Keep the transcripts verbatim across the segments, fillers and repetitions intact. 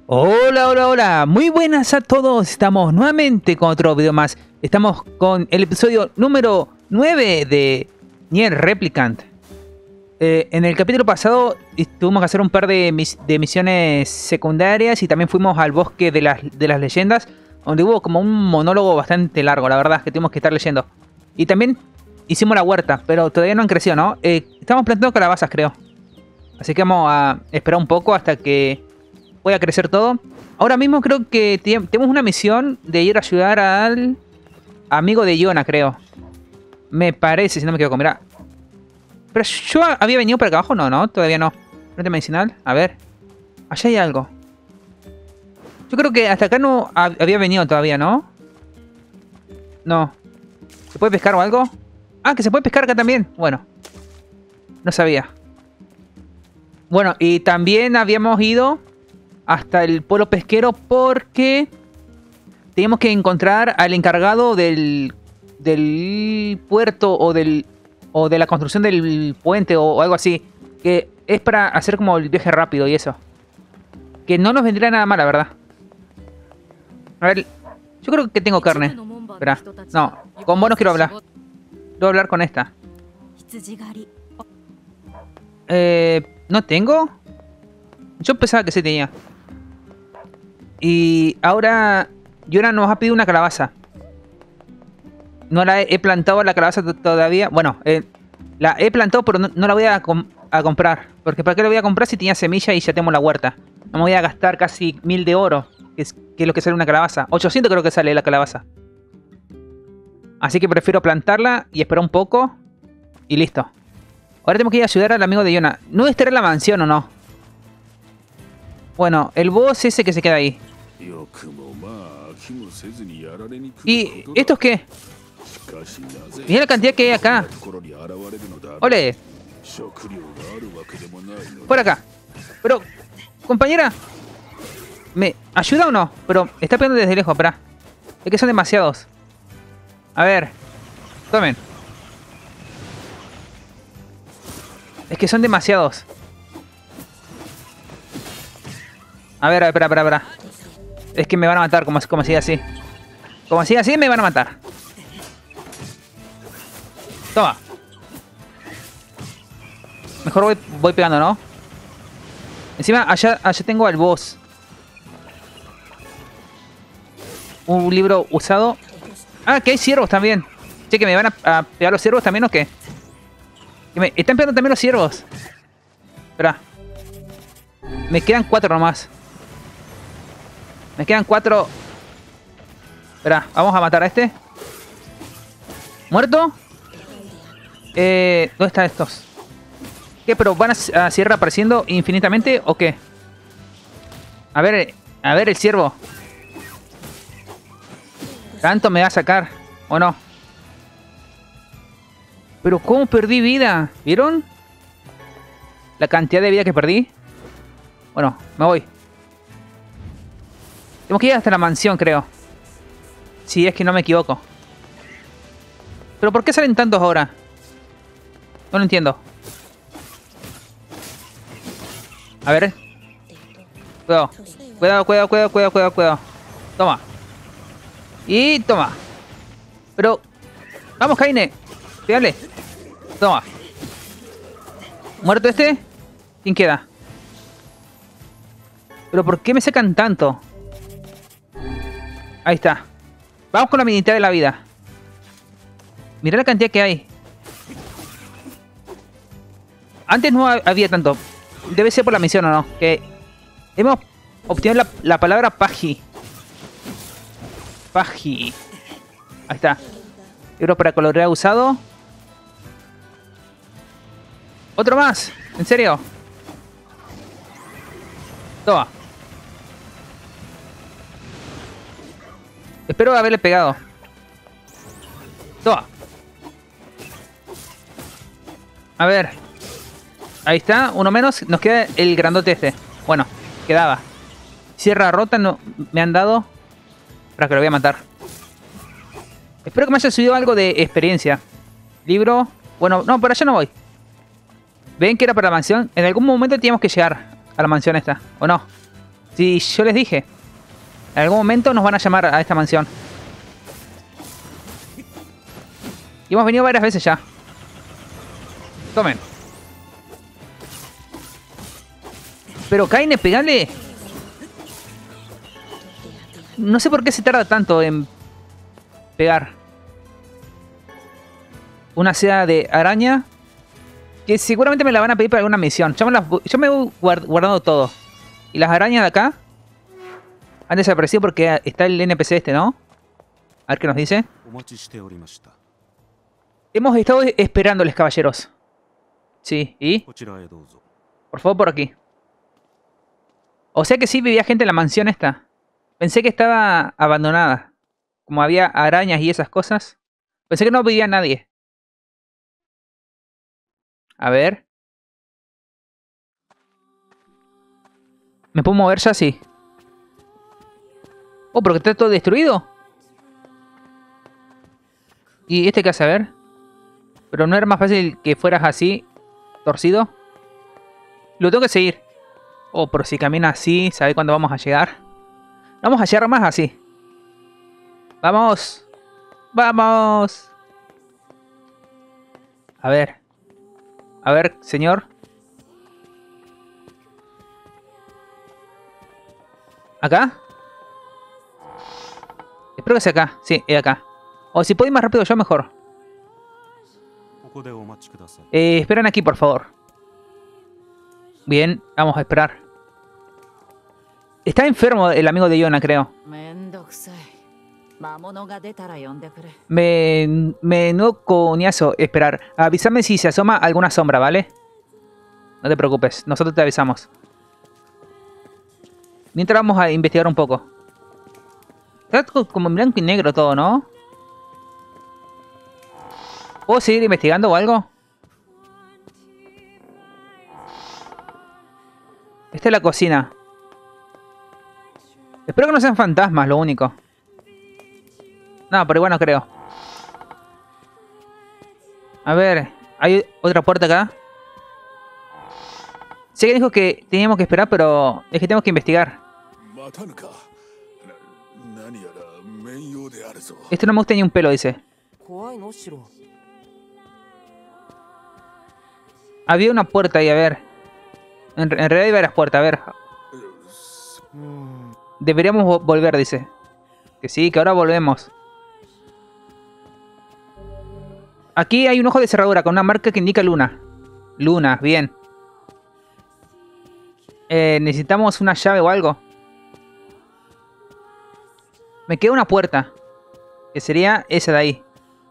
Hola, hola, hola, muy buenas a todos, estamos nuevamente con otro video más. Estamos con el episodio número nueve de Nier Replicant. eh, En el capítulo pasado tuvimos que hacer un par de, mis de misiones secundarias y también fuimos al bosque de las, de las leyendas, donde hubo como un monólogo bastante largo, la verdad, que tuvimos que estar leyendo. Y también hicimos la huerta, pero todavía no han crecido, ¿no? Eh, estamos plantando calabazas, creo. Así que vamos a esperar un poco hasta que pueda crecer todo. Ahora mismo creo que tenemos una misión de ir a ayudar al amigo de Yona, creo. Me parece, si no me equivoco, mirá. Pero yo había venido para acá abajo, no, no, todavía no. Planta medicinal, a ver. Allá hay algo. Yo creo que hasta acá no había venido todavía, ¿no? No. ¿Se puede pescar o algo? Ah, que se puede pescar acá también. Bueno. No sabía. Bueno, y también habíamos ido hasta el pueblo pesquero porque teníamos que encontrar al encargado del, del puerto o del o de la construcción del puente o, o algo así, que es para hacer como el viaje rápido y eso, que no nos vendría nada mal, la verdad. A ver, yo creo que tengo carne. Espera, no, con vos no quiero hablar. Quiero hablar con esta. Eh, ¿no tengo? Yo pensaba que sí tenía. Y ahora Yona nos ha pedido una calabaza. No la he, he plantado la calabaza todavía. Bueno, eh, la he plantado, pero no, no la voy a, com a comprar. Porque ¿para qué la voy a comprar si tenía semilla y ya tenemos la huerta? No me voy a gastar casi mil de oro, que es, que es lo que sale una calabaza. ochocientos creo que sale la calabaza. Así que prefiero plantarla y esperar un poco. Y listo. Ahora tenemos que ir a ayudar al amigo de Yona. ¿No estará en la mansión o no? Bueno, el boss ese que se queda ahí. ¿Y estos qué? Mira la cantidad que hay acá. ¡Ole! Por acá. Pero, compañera, ¿me ayuda o no? Pero está pegando desde lejos, espera. Es que son demasiados. A ver. Tomen. Es que son demasiados. A ver, a ver, espera, espera, espera. Es que me van a matar como, como sigue así. Como sigue así me van a matar. Toma. Mejor voy, voy pegando, ¿no? Encima allá, allá tengo al boss. Un libro usado. Ah, que hay ciervos también. Che, que me van a, a pegar los ciervos también o qué. Que me están pegando también los ciervos. Espera. Me quedan cuatro nomás. Me quedan cuatro. Espera, vamos a matar a este. ¿Muerto? Eh, ¿dónde están estos? ¿Qué? ¿Pero van a, a seguir reapareciendo infinitamente o qué? A ver, a ver el ciervo. ¿Tanto me va a sacar o no? Pero ¿cómo perdí vida? ¿Vieron? La cantidad de vida que perdí. Bueno, me voy. Tenemos que ir hasta la mansión, creo. Si es que no me equivoco. ¿Pero por qué salen tantos ahora? No lo entiendo. A ver. Cuidado. Cuidado, cuidado, cuidado, cuidado, cuidado, cuidado. Toma. Y toma. Pero... Vamos, Kaine. Pégale. Toma. ¿Muerto este? ¿Quién queda? ¿Pero por qué me sacan tanto? Ahí está. Vamos con la mitad de la vida. Mirá la cantidad que hay. Antes no había tanto. Debe ser por la misión o no. Que hemos obtenido la, la palabra Pagi. Pagi. Ahí está. Libro para colorear usado. Otro más. ¿En serio? Toma. Espero haberle pegado. Toma. A ver. Ahí está, uno menos. Nos queda el grandote este. Bueno, quedaba. Sierra rota, no me han dado. Para que lo voy a matar. Espero que me haya subido algo de experiencia. Libro. Bueno, no, por allá no voy. ¿Ven que era para la mansión? En algún momento teníamos que llegar a la mansión esta, ¿o no? Si yo les dije. En algún momento nos van a llamar a esta mansión. Y hemos venido varias veces ya. Tomen. Pero Kaine, pegale. No sé por qué se tarda tanto en pegar. Una seda de araña. Que seguramente me la van a pedir para alguna misión. Yo me, las, yo me he guardado todo. Y las arañas de acá han desaparecido porque está el N P C este, ¿no? A ver qué nos dice. Hemos estado esperándoles, caballeros. Sí, ¿y? Por favor, por aquí. O sea que sí vivía gente en la mansión esta. Pensé que estaba abandonada. Como había arañas y esas cosas. Pensé que no vivía nadie. A ver. ¿Me puedo mover ya? Sí. Oh, pero que está todo destruido. ¿Y este qué hace? A ver. Pero no era más fácil que fueras así, torcido. Lo tengo que seguir. Oh, pero si camina así, ¿sabe cuándo vamos a llegar? Vamos a llegar más así. ¡Vamos! ¡Vamos! A ver. A ver, señor. ¿Acá? Espero que sea acá. Sí, es acá. O si puedo ir más rápido yo, mejor. Eh, esperen aquí, por favor. Bien, vamos a esperar. Está enfermo el amigo de Yona, creo. Me... Menudo coñazo esperar. Avísame si se asoma alguna sombra, ¿vale? No te preocupes, nosotros te avisamos. Mientras vamos a investigar un poco. Está como en blanco y negro todo, ¿no? ¿Puedo seguir investigando o algo? Esta es la cocina. Espero que no sean fantasmas, lo único. No, pero igual no creo. A ver, ¿hay otra puerta acá? Sé que dijo que teníamos que esperar, pero es que tenemos que investigar. Esto no me gusta ni un pelo, dice. Había una puerta ahí, a ver. En, en realidad hay varias puertas, a ver. Deberíamos vo volver, dice. Que sí, que ahora volvemos. Aquí hay un ojo de cerradura con una marca que indica luna. Luna, bien. Eh, necesitamos una llave o algo. Me queda una puerta. Que sería esa de ahí.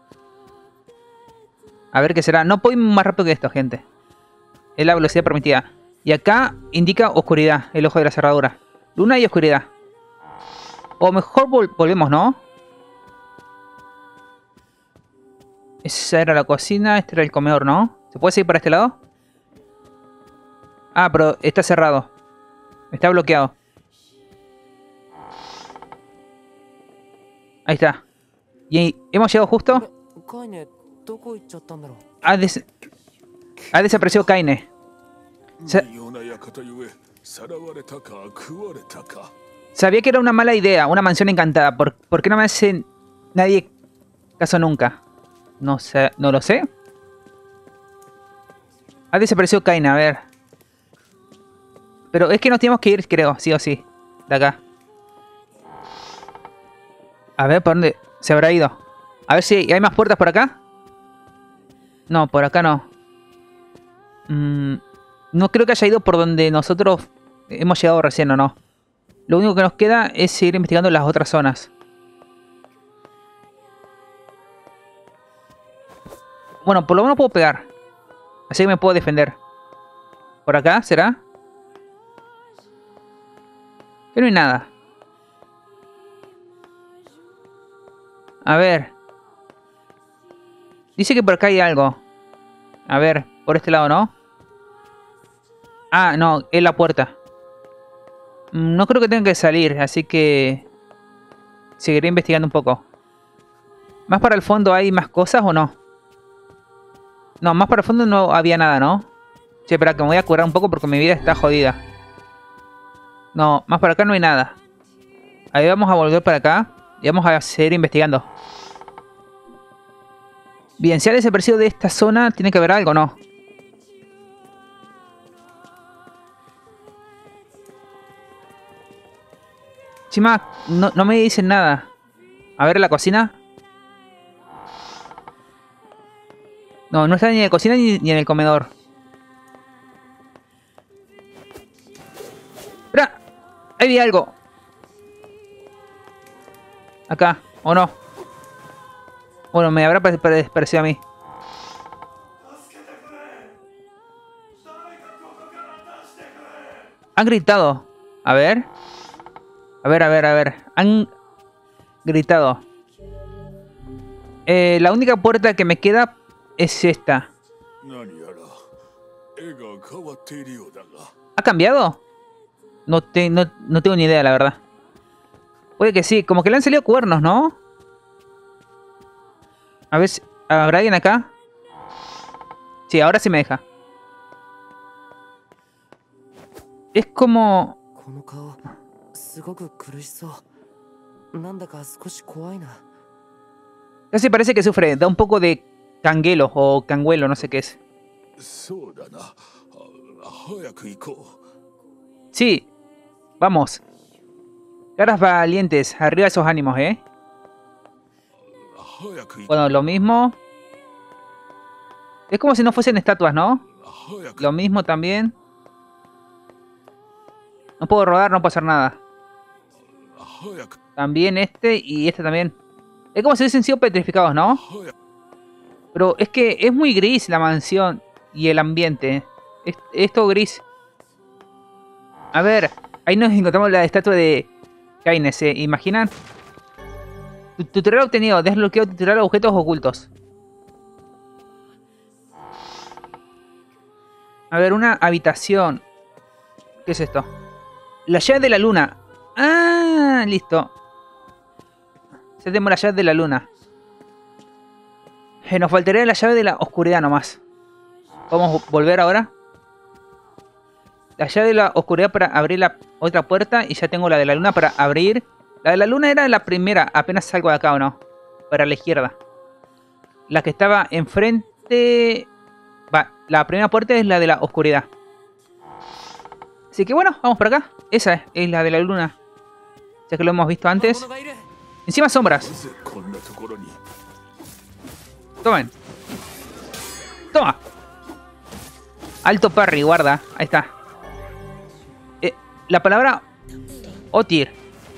A ver qué será. No puedo ir más rápido que esto, gente. Es la velocidad permitida. Y acá indica oscuridad. El ojo de la cerradura. Luna y oscuridad. O mejor vol volvemos, ¿no? Esa era la cocina. Este era el comedor, ¿no? ¿Se puede seguir para este lado? Ah, pero está cerrado. Está bloqueado. Ahí está. Y hemos llegado justo. Ha, des ha desaparecido Kaine. Sa Sabía que era una mala idea, una mansión encantada. ¿Por, ¿por qué no me hace nadie caso nunca? No sé, no lo sé. Ha desaparecido Kaine, a ver. Pero es que nos tenemos que ir, creo, sí o sí. De acá. A ver, ¿por dónde se habrá ido? A ver si hay más puertas por acá. No, por acá no. Mm, no creo que haya ido por donde nosotros hemos llegado recién, ¿o no? Lo único que nos queda es seguir investigando las otras zonas. Bueno, por lo menos puedo pegar. Así que me puedo defender. ¿Por acá? ¿Será? Que no hay nada. A ver. Dice que por acá hay algo. A ver, por este lado, ¿no? Ah, no, es la puerta. No creo que tenga que salir, así que... seguiré investigando un poco. ¿Más para el fondo hay más cosas o no? No, más para el fondo no había nada, ¿no? Che, espera, que me voy a curar un poco porque mi vida está jodida. No, más por acá no hay nada. Ahí vamos a volver para acá y vamos a seguir investigando. Bien, si ha desaparecido de esta zona, tiene que haber algo, ¿no? Encima, no, no me dicen nada. A ver, la cocina. No, no está ni en la cocina ni, ni en el comedor. ¡Espera! Ahí vi algo. Acá, ¿o no? Bueno, me habrá pare- pare- parecido a mí. Han gritado. A ver. A ver, a ver, a ver. Han gritado. Eh, la única puerta que me queda es esta. ¿Ha cambiado? No, te, no, no tengo ni idea, la verdad. Puede que sí. Como que le han salido cuernos, ¿no? A ver, si- ¿habrá alguien acá? Sí, ahora sí me deja. Es como... Casi parece que sufre. Da un poco de canguelo o canguelo, no sé qué es. Sí, vamos. Caras valientes. Arriba esos ánimos, ¿eh? Bueno, lo mismo. Es como si no fuesen estatuas, ¿no? Lo mismo también. No puedo rodar, no puedo hacer nada. También este y este también. Es como si hubiesen sido petrificados, ¿no? Pero es que es muy gris la mansión y el ambiente. Es, es todo gris. A ver, ahí nos encontramos la estatua de Kaine, ¿se imaginan? Tu- Tutorial obtenido. Desbloqueado tutorial objetos ocultos. A ver, una habitación. ¿Qué es esto? La llave de la luna. Ah, listo. Ya tenemos la llave de la luna. Eh, nos faltaría la llave de la oscuridad nomás. ¿Podemos volver ahora? La llave de la oscuridad para abrir la otra puerta. Y ya tengo la de la luna para abrir. La de la luna era la primera. Apenas salgo de acá, ¿o no? Para la izquierda. La que estaba enfrente... Va, la primera puerta es la de la oscuridad. Así que bueno, vamos para acá. Esa es, es la de la luna. Ya que lo hemos visto antes. Encima sombras. Tomen. Toma. Alto parry, guarda. Ahí está. Eh, la palabra Otir.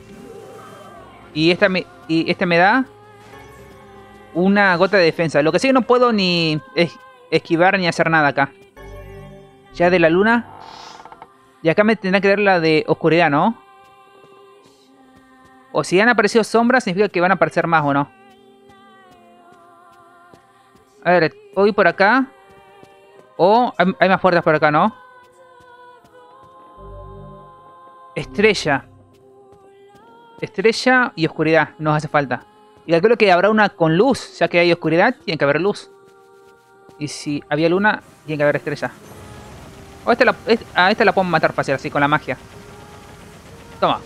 Y esta me, y este me da una gota de defensa. Lo que sí que no puedo ni es, esquivar ni hacer nada acá. Ya de la luna. Y acá me tendrá que dar la de oscuridad, ¿no? O si han aparecido sombras, significa que van a aparecer más, ¿o no? A ver, voy por acá. O hay, hay más puertas por acá, ¿no? Estrella. Estrella y oscuridad. Nos hace falta. Y calculo que habrá una con luz. Ya que hay oscuridad, tiene que haber luz. Y si había luna, tiene que haber estrella. O esta la, esta, a esta la puedo matar fácil, así, con la magia. Toma.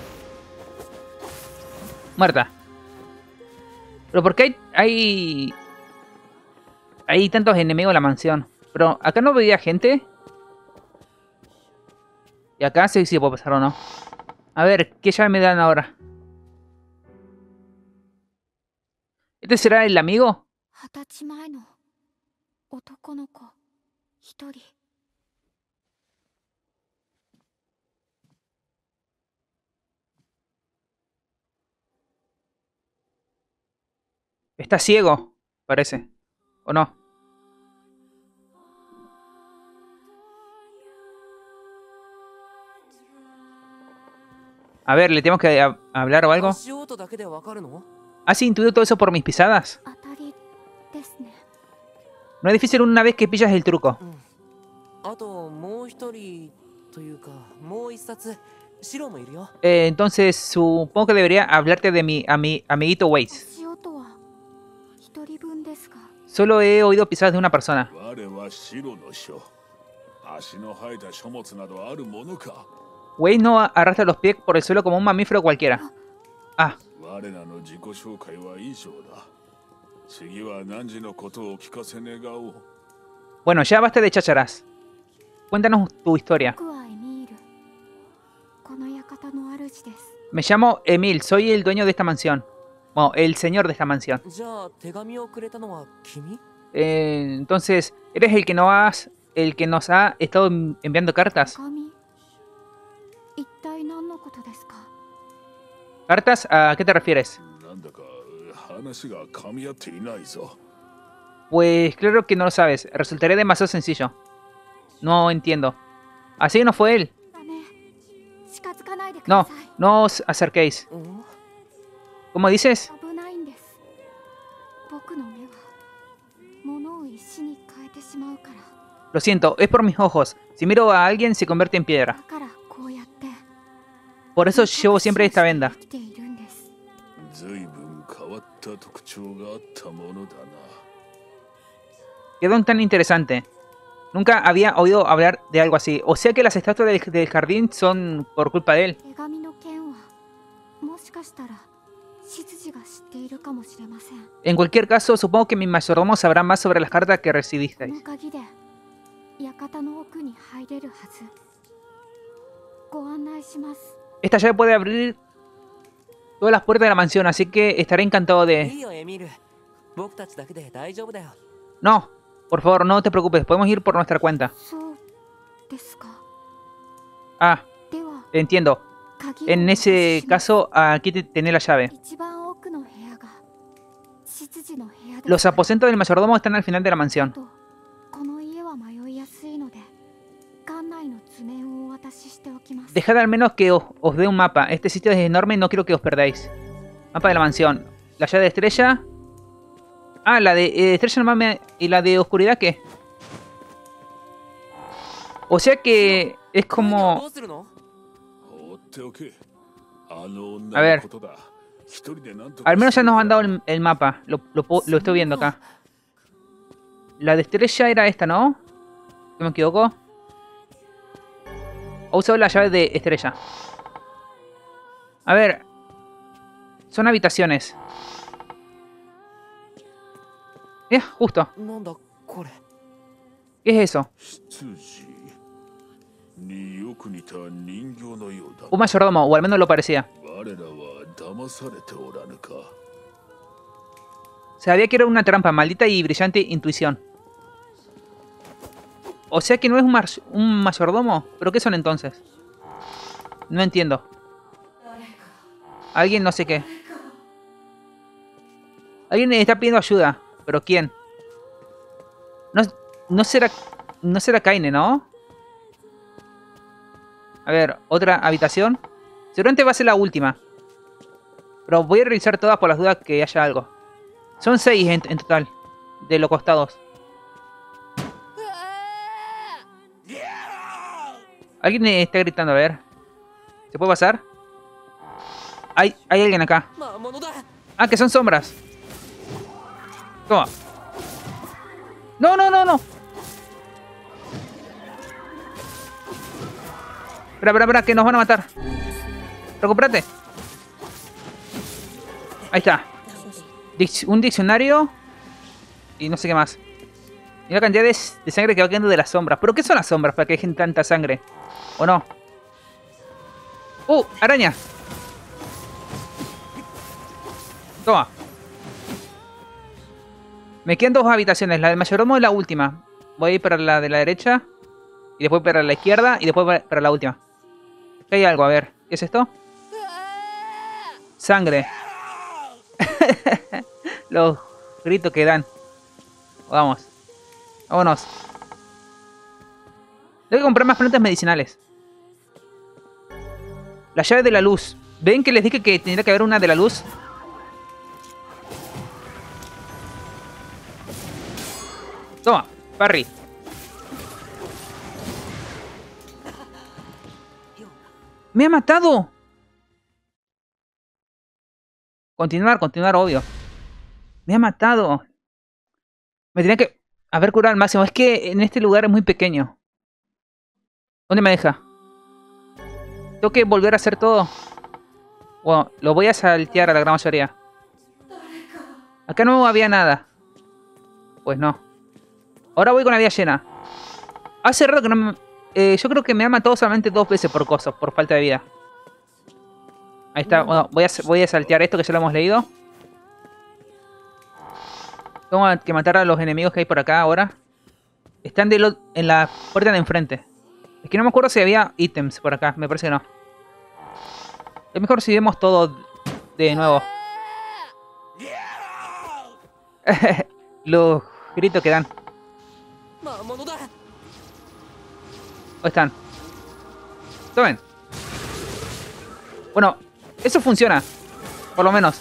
Muerta. Pero ¿por qué hay, hay... hay tantos enemigos en la mansión? Pero acá no veía gente. Y acá sí, sí puedo pasar o no. A ver, ¿qué llave me dan ahora? ¿Este será el amigo? Está ciego, parece. ¿O no? A ver, ¿le tenemos que a- hablar o algo? ¿Has intuido todo eso por mis pisadas? No es difícil una vez que pillas el truco. Eh, entonces supongo que debería hablarte de mi, a mi amiguito Waze. Solo he oído pisadas de una persona. Wei no arrastra los pies por el suelo como un mamífero cualquiera. Ah. Bueno, ya basta de chácharas. Cuéntanos tu historia. Me llamo Emil, soy el dueño de esta mansión. Bueno, el señor de esta mansión. Eh, entonces, ¿eres el que no has, el que nos ha estado enviando cartas? ¿Cartas? ¿A qué te refieres? Pues claro que no lo sabes. Resultaría demasiado sencillo. No entiendo. ¿Así no fue él? No, no os acerquéis. ¿Cómo dices? Lo siento, es por mis ojos. Si miro a alguien, se convierte en piedra. Por eso llevo siempre esta venda. Qué don tan interesante. Nunca había oído hablar de algo así. O sea que las estatuas del, del jardín son por culpa de él. En cualquier caso, supongo que mi mayordomo sabrá más sobre las cartas que recibisteis. Esta llave puede abrir todas las puertas de la mansión, así que estaré encantado de... No, por favor, no te preocupes, podemos ir por nuestra cuenta. Ah, entiendo. En ese caso, aquí tenés la llave. Los aposentos del mayordomo están al final de la mansión. Dejad al menos que os, os dé un mapa. Este sitio es enorme y no quiero que os perdáis. Mapa de la mansión. La llave de estrella. Ah, la de eh, estrella nomás me... ¿Y la de oscuridad qué? O sea que es como... A ver. Al menos ya nos han dado el, el mapa. Lo, lo, lo estoy viendo acá. La de estrella era esta, ¿no? ¿No me equivoco? He usado la llave de estrella. A ver. Son habitaciones. Eh, justo. ¿Qué es eso? Un mayordomo, o al menos lo parecía. Sabía que era una trampa, maldita y brillante intuición. O sea que no es un, un mayordomo. ¿Pero qué son entonces? No entiendo. Alguien no sé qué. Alguien está pidiendo ayuda. ¿Pero quién? No, no será... No será Kaine, ¿no? A ver, otra habitación. Seguramente va a ser la última. Pero voy a revisar todas por las dudas que haya algo. Son seis en, en total. De los costados. Alguien está gritando, a ver. ¿Se puede pasar? Hay, hay alguien acá. Ah, que son sombras. Toma. No, no, no, no. Espera, espera, espera, que nos van a matar. Recupérate. Ahí está. Dic- un diccionario. Y no sé qué más. Y la cantidad de, de sangre que va quedando de las sombras. ¿Pero qué son las sombras para que dejen tanta sangre? ¿O no? ¡Uh! ¡Araña! Toma. Me quedan dos habitaciones. La del mayordomo es la última. Voy a ir para la de la derecha. Y después para la izquierda. Y después para la última. Aquí hay algo, a ver. ¿Qué es esto? Sangre. Los gritos que dan. Vamos. Vámonos. Tengo que comprar más plantas medicinales. La llave de la luz. ¿Ven que les dije que tendría que haber una de la luz? Toma, parry. ¡Me ha matado! Continuar, continuar, obvio. Me ha matado. Me tenía que haber curado al máximo. Es que en este lugar es muy pequeño. ¿Dónde me deja? Tengo que volver a hacer todo. Bueno, lo voy a saltear a la gran mayoría. Acá no había nada. Pues no. Ahora voy con la vida llena. Hace rato que no me... Eh, yo creo que me ha matado solamente dos veces por cosas, por falta de vida. Ahí está. Bueno, voy a, voy a saltear esto que ya lo hemos leído. Tengo que matar a los enemigos que hay por acá ahora. Están de lo, en la puerta de enfrente. Es que no me acuerdo si había ítems por acá. Me parece que no. Es mejor si vemos todo de nuevo. Los gritos que dan. ¿Dónde están? Tomen. Bueno, eso funciona. Por lo menos.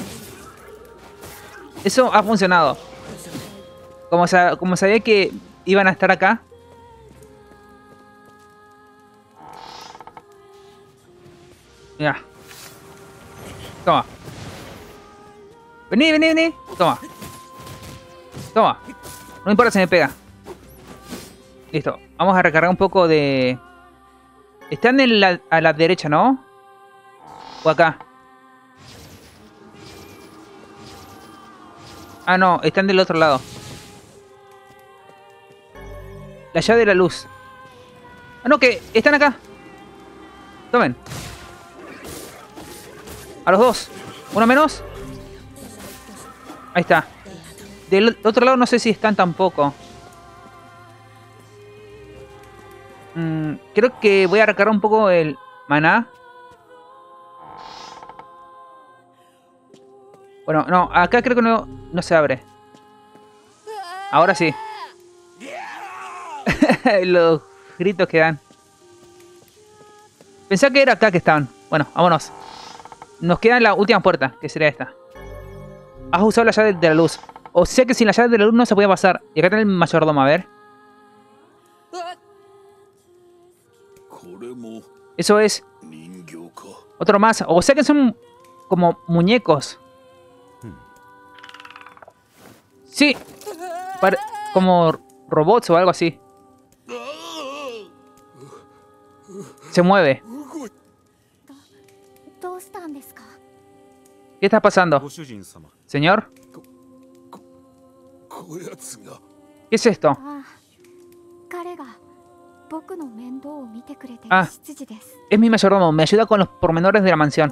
Eso ha funcionado. Como, sa como sabía que iban a estar acá. Mira. Toma. Vení, vení, vení. Toma. Toma. No importa si me pega. Listo. Vamos a recargar un poco de... Están en la, a la derecha, ¿no? O acá. Ah, no. Están del otro lado. La llave de la luz. Ah, no, que están acá. Tomen. A los dos. Uno menos. Ahí está. Del otro lado no sé si están tampoco. Mm, creo que voy a recargar un poco el maná. Bueno, no. Acá creo que no, no se abre. Ahora sí. Los gritos que dan. Pensé que era acá que estaban. Bueno, vámonos. Nos queda la última puerta, que sería esta. Has usado la llave de la luz. O sea que sin la llave de la luz no se puede pasar. Y acá está el mayordomo, a ver. Eso es... Otro más. O sea que son como muñecos. Sí. Pare... Como robots o algo así. Se mueve. ¿Qué está pasando? Señor. ¿Qué es esto? Ah, es mi mayordomo. Me ayuda con los pormenores de la mansión.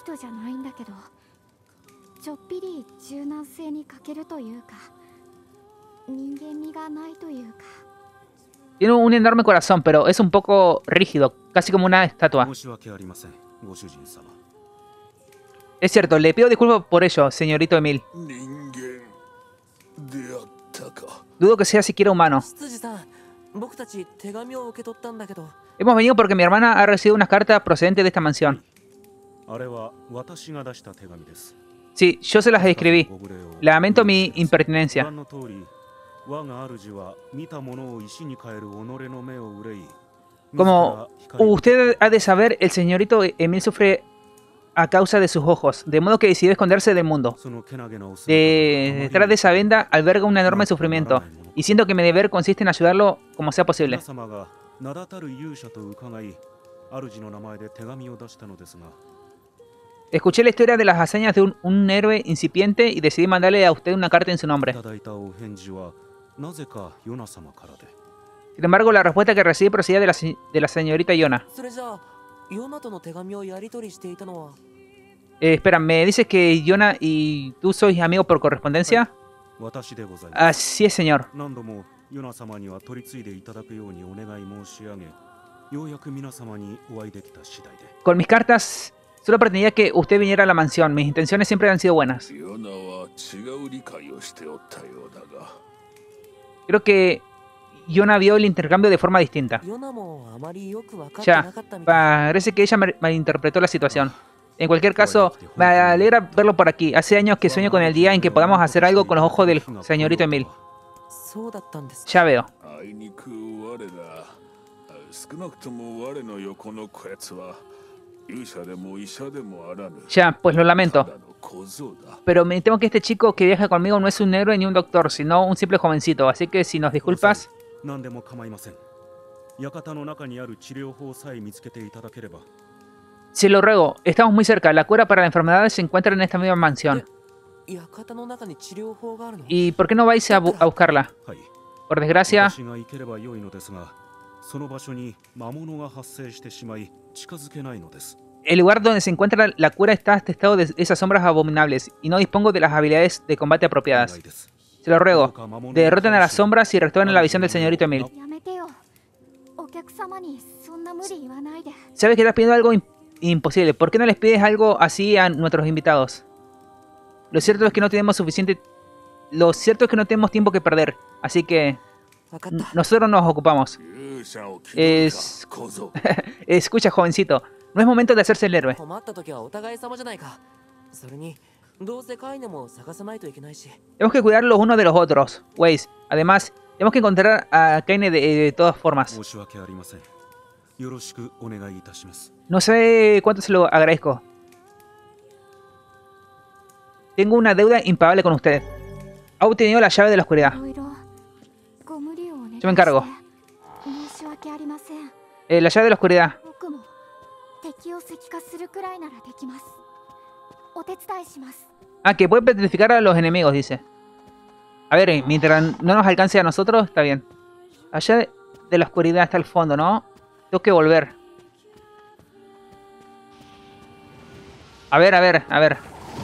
Tiene un enorme corazón, pero es un poco rígido, casi como una estatua. Es cierto, le pido disculpas por ello, señorito Emil. Dudo que sea siquiera humano. Hemos venido porque mi hermana ha recibido unas cartas procedentes de esta mansión. Sí, yo se las escribí. Lamento mi impertinencia. Como usted ha de saber, el señorito Emil sufre a causa de sus ojos, de modo que decidió esconderse del mundo. De... Detrás de esa venda alberga un enorme sufrimiento, y siento que mi deber consiste en ayudarlo como sea posible. Escuché la historia de las hazañas de un, un héroe incipiente y decidí mandarle a usted una carta en su nombre. Sin embargo, la respuesta que recibí procedía de la, de la señorita Yona. Eh, espera, ¿me dices que Yona y tú sois amigos por correspondencia? Así es, señor. Con mis cartas, solo pretendía que usted viniera a la mansión. Mis intenciones siempre han sido buenas. Creo que Yona vio el intercambio de forma distinta. Ya, parece que ella malinterpretó la situación. En cualquier caso, me alegra verlo por aquí. Hace años que sueño con el día en que podamos hacer algo con los ojos del señorito Emil. Ya veo. Ya, pues lo lamento. Pero me temo que este chico que viaja conmigo no es un héroe ni un doctor, sino un simple jovencito. Así que si nos disculpas... Se lo ruego, estamos muy cerca. La cura para la enfermedad se encuentra en esta misma mansión. ¿Y por qué no vais a, bu a buscarla? Por desgracia, el lugar donde se encuentra la cura está atestado de esas sombras abominables y no dispongo de las habilidades de combate apropiadas. Se lo ruego, derroten a las sombras y restauren la visión del señorito Emil. Sabes que estás pidiendo algo imp imposible. ¿Por qué no les pides algo así a nuestros invitados? Lo cierto es que no tenemos suficiente... Lo cierto es que no tenemos tiempo que perder. Así que... nosotros nos ocupamos. Es... Escucha, jovencito. No es momento de hacerse el héroe. Tenemos que cuidar los unos de los otros, Weiss. Además, tenemos que encontrar a Kaine de, de todas formas. No sé cuánto se lo agradezco. Tengo una deuda impagable con usted. Ha obtenido la llave de la oscuridad. Yo me encargo. Eh, la llave de la oscuridad. Ah, que puede petrificar a los enemigos, dice. A ver, mientras no nos alcance a nosotros, está bien. Allá de la oscuridad está el fondo, ¿no? Tengo que volver. A ver, a ver, a ver.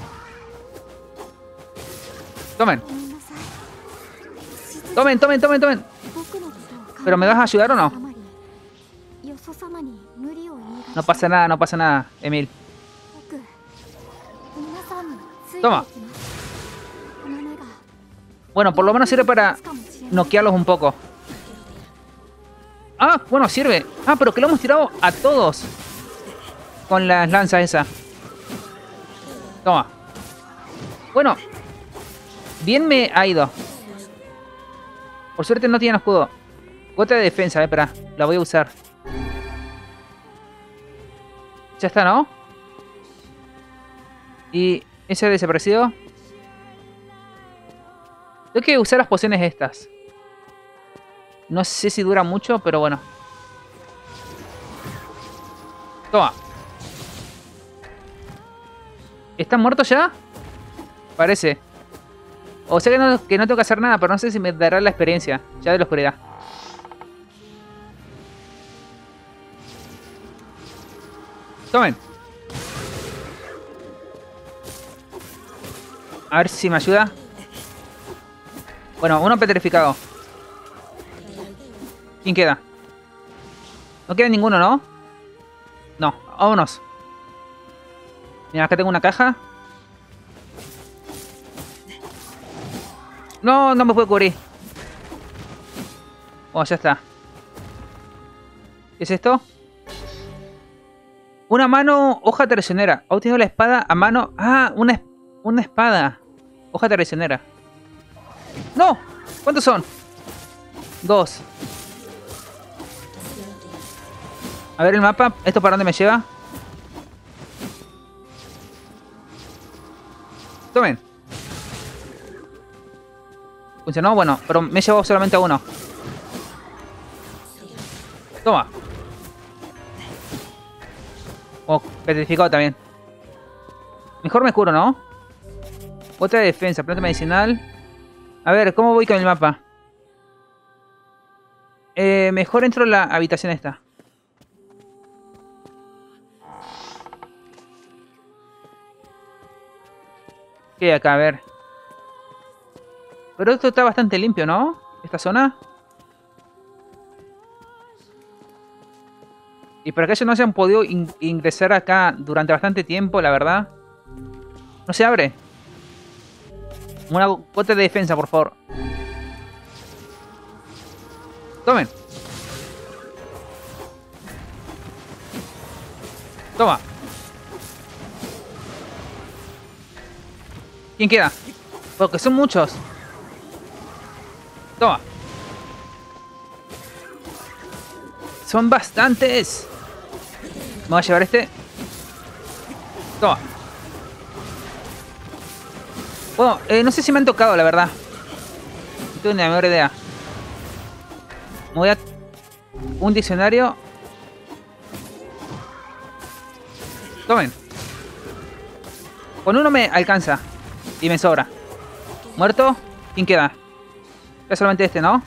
Tomen. Tomen, tomen, tomen, tomen. ¿Pero me vas a ayudar o no? No pasa nada, no pasa nada, Emil. Toma. Bueno, por lo menos sirve para noquearlos un poco. Ah, bueno, sirve. Ah, pero que lo hemos tirado a todos. Con las lanzas esas. Toma. Bueno. Bien me ha ido. Por suerte no tiene escudo. Gota de defensa, eh, espera. La voy a usar. Ya está, ¿no? Y ese ha desaparecido. Tengo que usar las pociones estas. No sé si dura mucho, pero bueno. Toma. ¿Está muerto ya? Parece. O sea que no, que no tengo que hacer nada, pero no sé si me dará la experiencia. Ya de la oscuridad. Tomen. A ver si me ayuda. Bueno, uno petrificado. ¿Quién queda? No queda ninguno, ¿no? No, vámonos. Mira, acá tengo una caja. No, no me puedo cubrir. Oh, ya está. ¿Qué es esto? Una mano, hoja traicionera. Ha obtenido la espada a mano. Ah, una, una espada. Hoja traicionera. ¡No! ¿Cuántos son? Dos. A ver el mapa. ¿Esto para dónde me lleva? Tomen. ¿Funcionó? Bueno, pero me he llevado solamente a uno. Toma. Oh, petrificado también. Mejor me curo, ¿no? Otra de defensa, planta medicinal. A ver, ¿cómo voy con el mapa? Eh, mejor entro en la habitación esta. ¿Qué hay acá? A ver. Pero esto está bastante limpio, ¿no? Esta zona. Y para que ellos no se han podido in ingresar acá durante bastante tiempo, la verdad. No se abre. Una gota de defensa, por favor. Tomen. Toma. ¿Quién queda? Porque son muchos. Toma. Son bastantes. Me voy a llevar este. Toma. Bueno, eh, no sé si me han tocado, la verdad. No tengo ni la menor idea. Me voy a... Un diccionario. Tomen. Con uno me alcanza. Y me sobra. ¿Muerto? ¿Quién queda? Es solamente este, ¿no?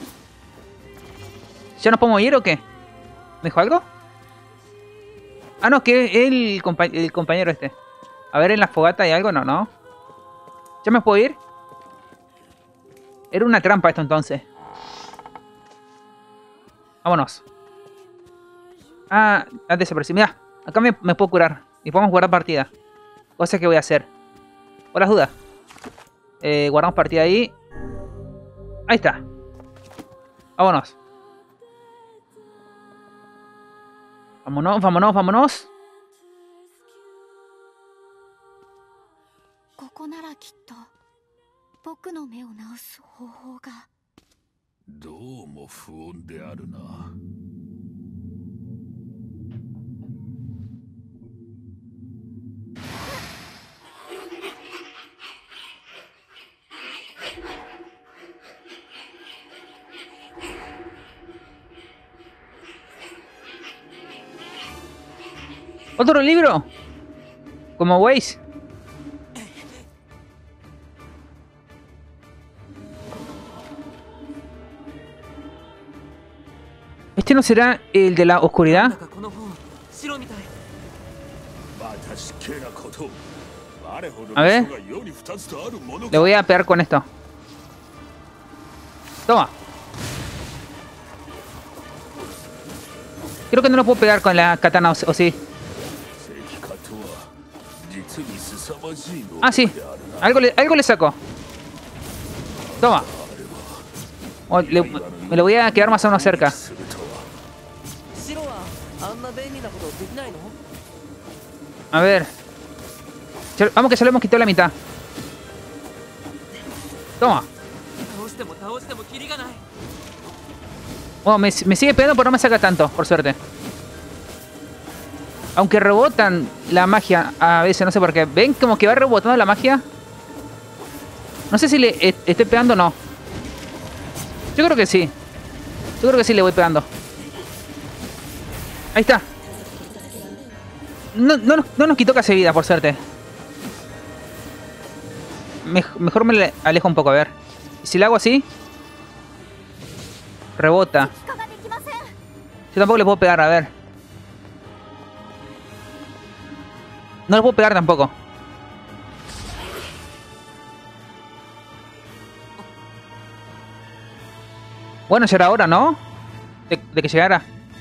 ¿Ya nos podemos ir o qué? ¿Me dijo algo? Ah, no, que el, compa el compañero este. A ver, en la fogata hay algo, no, no. ¿Ya me puedo ir? Era una trampa esto entonces. Vámonos. Ah, ha desaparecido. Mira, acá me, me puedo curar. Y podemos guardar partida. Cosa que voy a hacer. Por las dudas. Eh, guardamos partida ahí. Ahí está. Vámonos. Vámonos, vámonos, vámonos. ここならきっと僕の目を治す方法が。 どうも不穏であるな。 ¿Otro libro? Como veis. ¿Este no será el de la oscuridad? A ver. Le voy a pegar con esto. Toma. Creo que no lo puedo pegar con la katana, o, o sí. Ah, sí. Algo le, algo le saco. Toma. Oh, le, me lo voy a quedar más o menos cerca. A ver. Vamos que ya le hemos quitado la mitad. Toma. Oh, me, me sigue pegando pero no me saca tanto, por suerte. Aunque rebotan la magia a veces, no sé por qué. ¿Ven como que va rebotando la magia? No sé si le est estoy pegando o no. Yo creo que sí. Yo creo que sí le voy pegando. Ahí está. No, no, no nos quitó casi vida, por suerte. Me, mejor me le alejo un poco, a ver. ¿Y si le hago así? Rebota. Yo tampoco le puedo pegar, a ver. No le puedo pegar tampoco. Bueno, ya era hora, ¿no? De, de que llegara.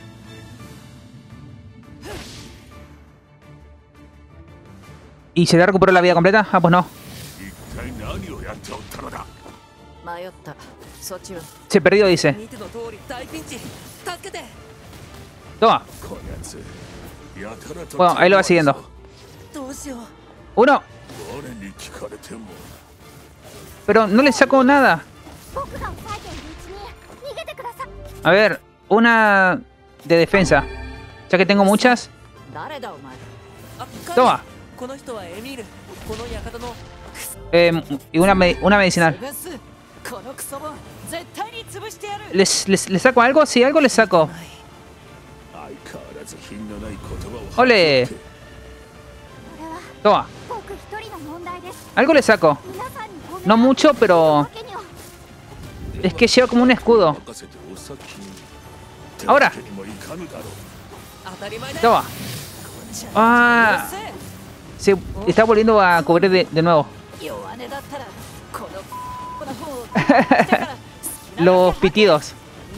¿Y se le recuperó la vida completa? Ah, pues no. Se perdió, dice. Toma. Bueno, ahí lo va siguiendo. Uno. Pero no le saco nada. A ver, una de defensa. Ya que tengo muchas. Toma. Eh, y una, me una medicinal. ¿Les, les, ¿Les saco algo? Sí, algo les saco. ¡Ole! Toma. Algo le saco. No mucho, pero... Es que lleva como un escudo. Ahora. Toma. Ah. Se está volviendo a cubrir de, de nuevo. Los pitidos.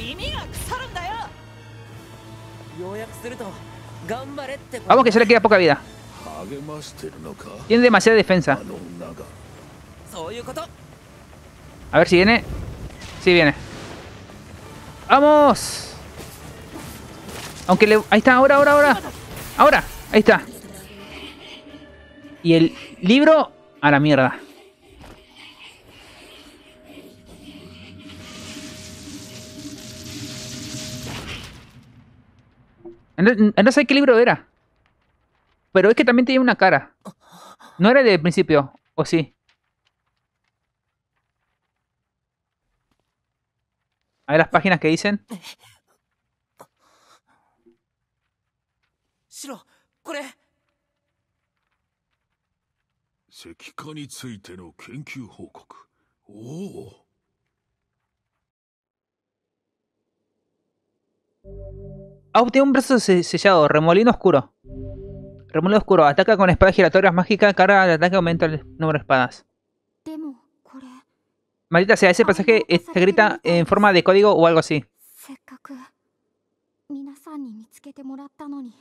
Vamos que ya le queda poca vida. Tiene demasiada defensa. A ver si viene. Sí viene. ¡Vamos! Aunque le... Ahí está, ahora, ahora, ahora. Ahora, ahí está. Y el libro a la mierda. No sé qué libro era. Pero es que también tenía una cara. No era del principio, ¿o sí? A ver las páginas que dicen. 石化についての研究報告。おお。 Ah, obtiene un brazo se- sellado. Remolino oscuro. Remolino oscuro. Ataca con espadas giratorias mágicas. Carga el ataque. Aumenta el número de espadas. でもこれ Maldita sea, ese pasaje está escrita en forma de código o algo así. せっかく皆さんに見つけてもらったのに。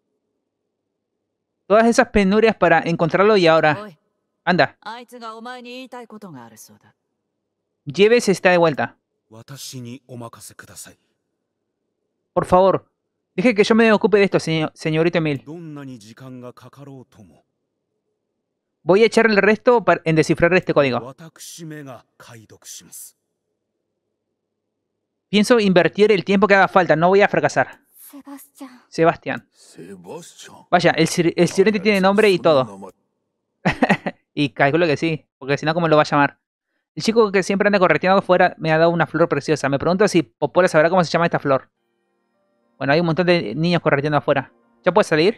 Todas esas penurias para encontrarlo y ahora. おい、 Anda, あいつがお前に言いたいことがあるそうだ。 Jeeves está de vuelta. 私にお任せください。 Por favor, deje que yo me ocupe de esto, señor, señorito Emil. どんなに時間がかかろうとも、 Voy a echar el resto para- en descifrar este código. 私めが解読します。 Pienso invertir el tiempo que haga falta, no voy a fracasar. セバスチャン Sebastián. セバスチャン。 Vaya, el, sir- el sirviente tiene nombre y todo. Y calculo que sí, porque si no, ¿cómo lo va a llamar? El chico que siempre anda correteando afuera me ha dado una flor preciosa. Me pregunto si Popola sabrá cómo se llama esta flor. Bueno, hay un montón de niños correteando afuera. ¿Ya puedes salir?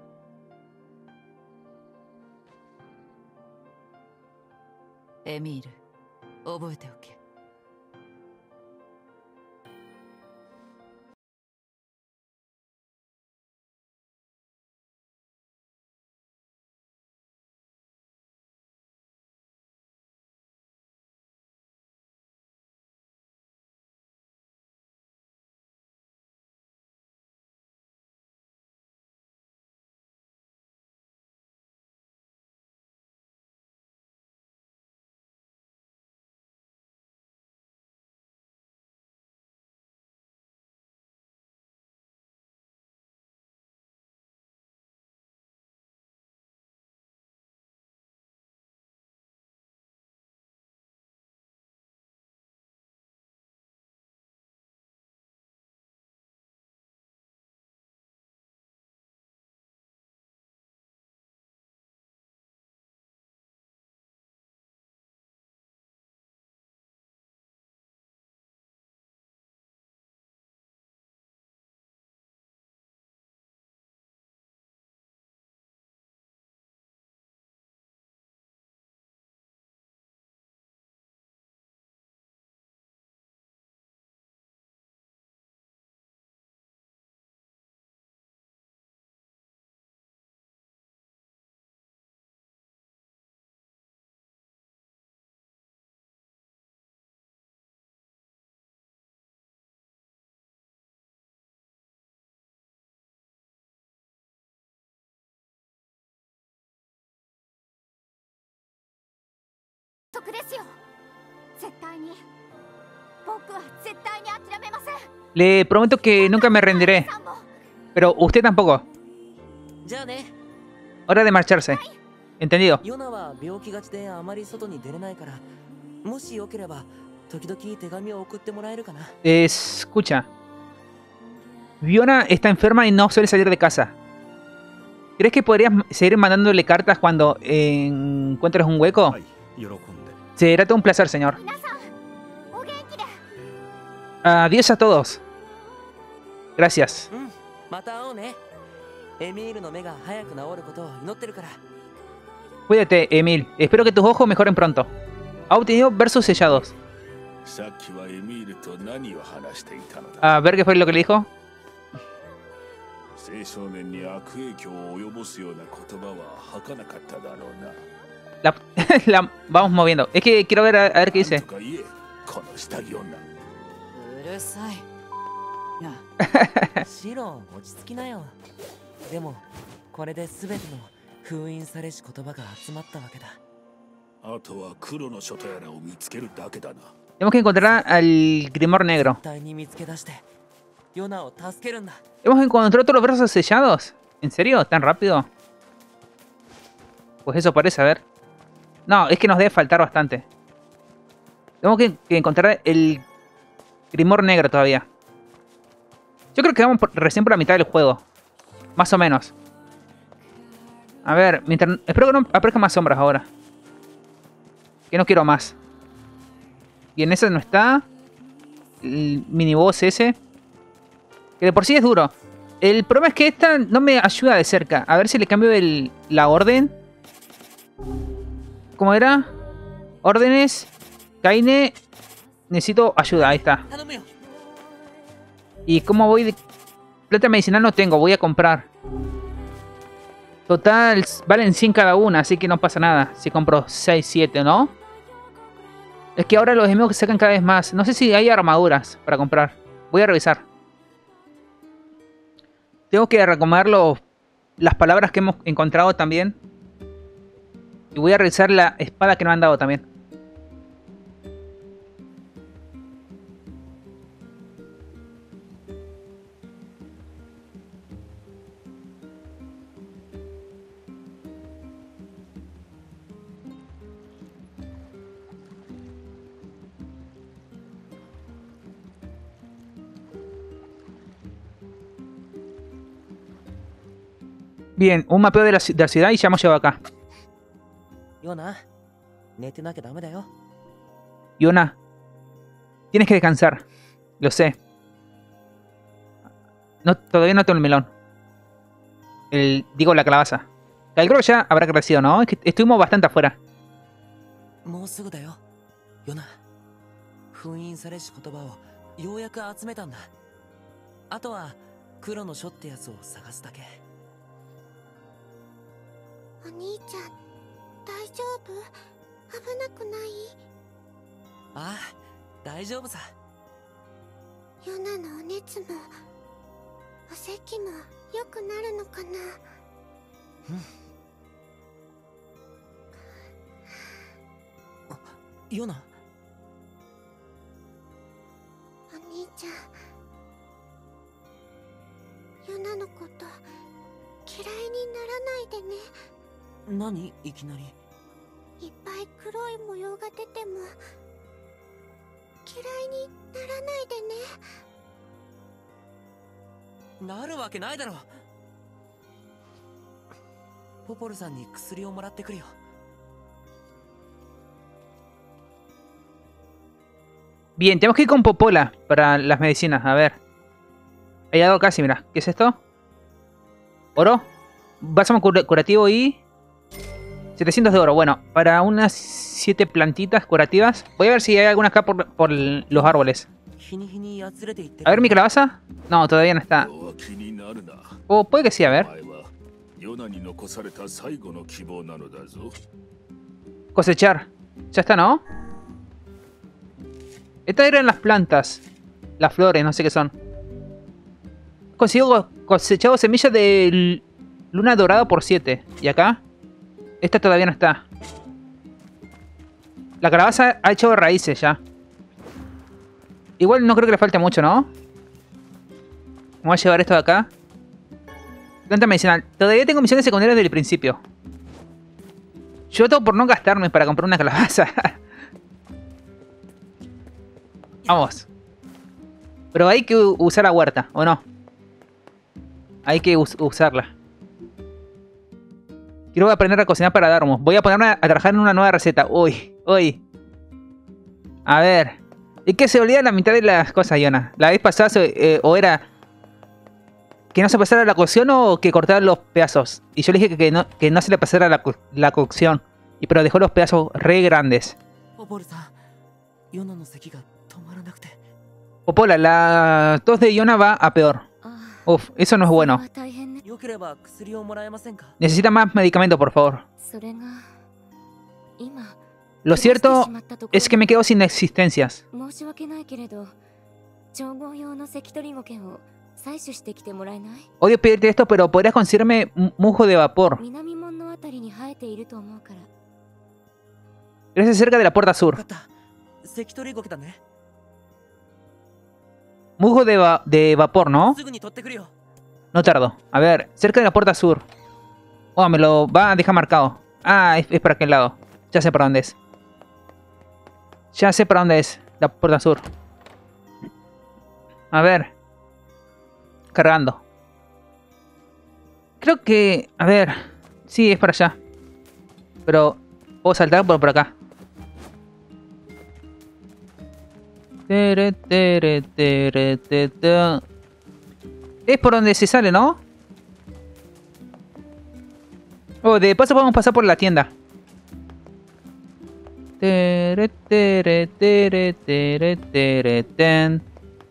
Emil, 覚えておけ。 約束ですよ。絶対に。僕は絶対に諦めません。 Le prometo que nunca me rendiré. さんも Pero usted tampoco. じゃあね。 Hora de marcharse. Entendido. ヨナは病気がちであまり外に出れないから、もしよければ時々手紙を送ってもらえるかな。 Escucha. Fiona está enferma y no suele salir de casa. ¿Crees que podrías seguir mandándole cartas cuando eh, encuentres un hueco? はい、喜んで。 Será todo un placer, señor. 皆さんお元気で。 Adiós a todos. Gracias. うん、また会おうね。エミールの目が早く治ることを祈ってるから。 Cuídate, Emil. Espero que tus ojos mejoren pronto. Ha obtenido versos sellados. さっきはエミールと何を話していたのだ。 A ver qué fue lo que le dijo. 青少年に悪影響を及ぼすような言葉は吐かなかっただろうな。 La, la vamos moviendo. Es que quiero ver a, a ver qué なん dice. とか言え、この下着女。 うるさい。なあ、 シロン、落ち着きなよ。でも、これで全ての封印されし言葉が集まったわけだ。 あとは黒の書とやらを見つけるだけだな。 Tenemos que encontrar al Grimor Negro. 絶対に見つけ出して、ヨナを助けるんだ。 ¿Hemos encontrado todos los versos sellados? ¿En serio? ¿Tan rápido? Pues eso parece, a ver. No, es que nos debe faltar bastante. Tenemos que, que encontrar el Grimor Negro todavía. Yo creo que vamos por- recién por la mitad del juego. Más o menos. A ver, mientras, espero que no aparezcan más sombras ahora. Que no quiero más. Y en ese no está. El miniboss ese. Que de por sí es duro. El problema es que esta no me ayuda de cerca. A ver si le cambio el, la orden. ¿Cómo era? Órdenes. Kaine. Necesito ayuda. Ahí está. 頼むよ。 ¿Y cómo voy de... Plata medicinal no tengo. Voy a comprar. Total, valen cien cada una. Así que no pasa nada. Si compro seis, siete, ¿no? Es que ahora los enemigos sacan cada vez más. No sé si hay armaduras para comprar. Voy a revisar. Tengo que recomendar los, las palabras que hemos encontrado también. Y voy a revisar la espada que nos han dado también. Bien, un mapeo de la, ci- de la ciudad y ya hemos llegado acá. ヨナ、寝てなきゃダメだよ。 Yona, tienes que descansar. Lo sé. No, todavía no tengo el melón. El, digo, la calabaza. Calculo que ya habrá crecido, ¿no? Es que estuvimos bastante afuera. もうすぐだよ。ヨナ、封印されし言葉をようやく集めたんだ。あとは黒の書ってやつを探すだけ。 お兄ちゃん大丈夫？危なくない？ ああ、大丈夫さ。 ヨナのお熱もお咳も良くなるのかな？ ヨナ、 お兄ちゃん、ヨナのこと嫌いにならないでね。 何いきなり。 いっぱい黒い模様が出ても嫌いにならないでね。 なるわけないだろ。ポポルさんに薬をもらってくるよ。 Bien, tenemos que ir con Popola para las medicinas. A ver. Hay algo casi, mira. ¿Qué es esto? ¿Oro? Bálsamo cura- curativo y... setecientos de oro. Bueno, para unas siete plantitas curativas. Voy a ver si hay alguna acá por, por l- los árboles. 日に日にやつれていってる。 A ver, mi calabaza. No, todavía no está. 人は気になるな。 Oh, puede que sí, a お ver. 前はヨナに残された最後の希望なのだぞ。 Cosechar. Ya está, ¿no? Estas eran las plantas. Las flores, no sé qué son. Consigo cosechado semillas de l- luna dorada por siete. ¿Y acá? Esta todavía no está. La calabaza ha hecho raíces ya. Igual no creo que le falte mucho, ¿no? Vamos a llevar esto de acá. Planta medicinal. Todavía tengo misiones secundarias desde el principio. Yo opto por no gastarme para comprar una calabaza. Vamos. Pero hay que u- usar la huerta, ¿o no? Hay que us- usarla. Quiero aprender a cocinar para Darmo. Voy a ponerme a, a trabajar en una nueva receta. Uy, uy. A ver. ¿Y qué se olvida la mitad de las cosas, Yona? La vez pasada se- eh, o era que no se pasara la cocción o que cortara los pedazos. Y yo le dije que, que no, que no se le pasara la, co- la cocción. Y pero dejó los pedazos re grandes. ポポルさん、ヨナの咳が止まらなくて。 Popola, la tos de Yona va a peor. あ Uf, eso no es あ、 bueno. それは大変ね。 よければ薬をもらえませんか。 Necesita más medicamento, por favor. それが今 Lo 怪我して cierto しまったところ es que me quedo sin existencias. 申し訳ないけれど調合用の関取ゴケを採取してきてもらえない？ Odio pedirte esto, pero podrías conseguirme un musgo de vapor. 南門のあたりに生えていると思うから。 Gracias cerca de la puerta 分 sur. かった。関取ゴケだね。 Musgo de, va- de vapor, ¿no? すぐに取ってくるよ。 No tardo. A ver, cerca de la puerta sur. Oh, me lo va a dejar marcado. Ah, es, es para aquel lado. Ya sé para dónde es. Ya sé para dónde es. La puerta sur. A ver. Cargando. Creo que... A ver. Sí, es para allá. Pero... Puedo saltar por, por acá. Tere, tere, tere, tere, tere. Es por donde se sale, ¿no? Oh, de paso podemos pasar por la tienda. Tere, tere, tere, tere, tere, ten.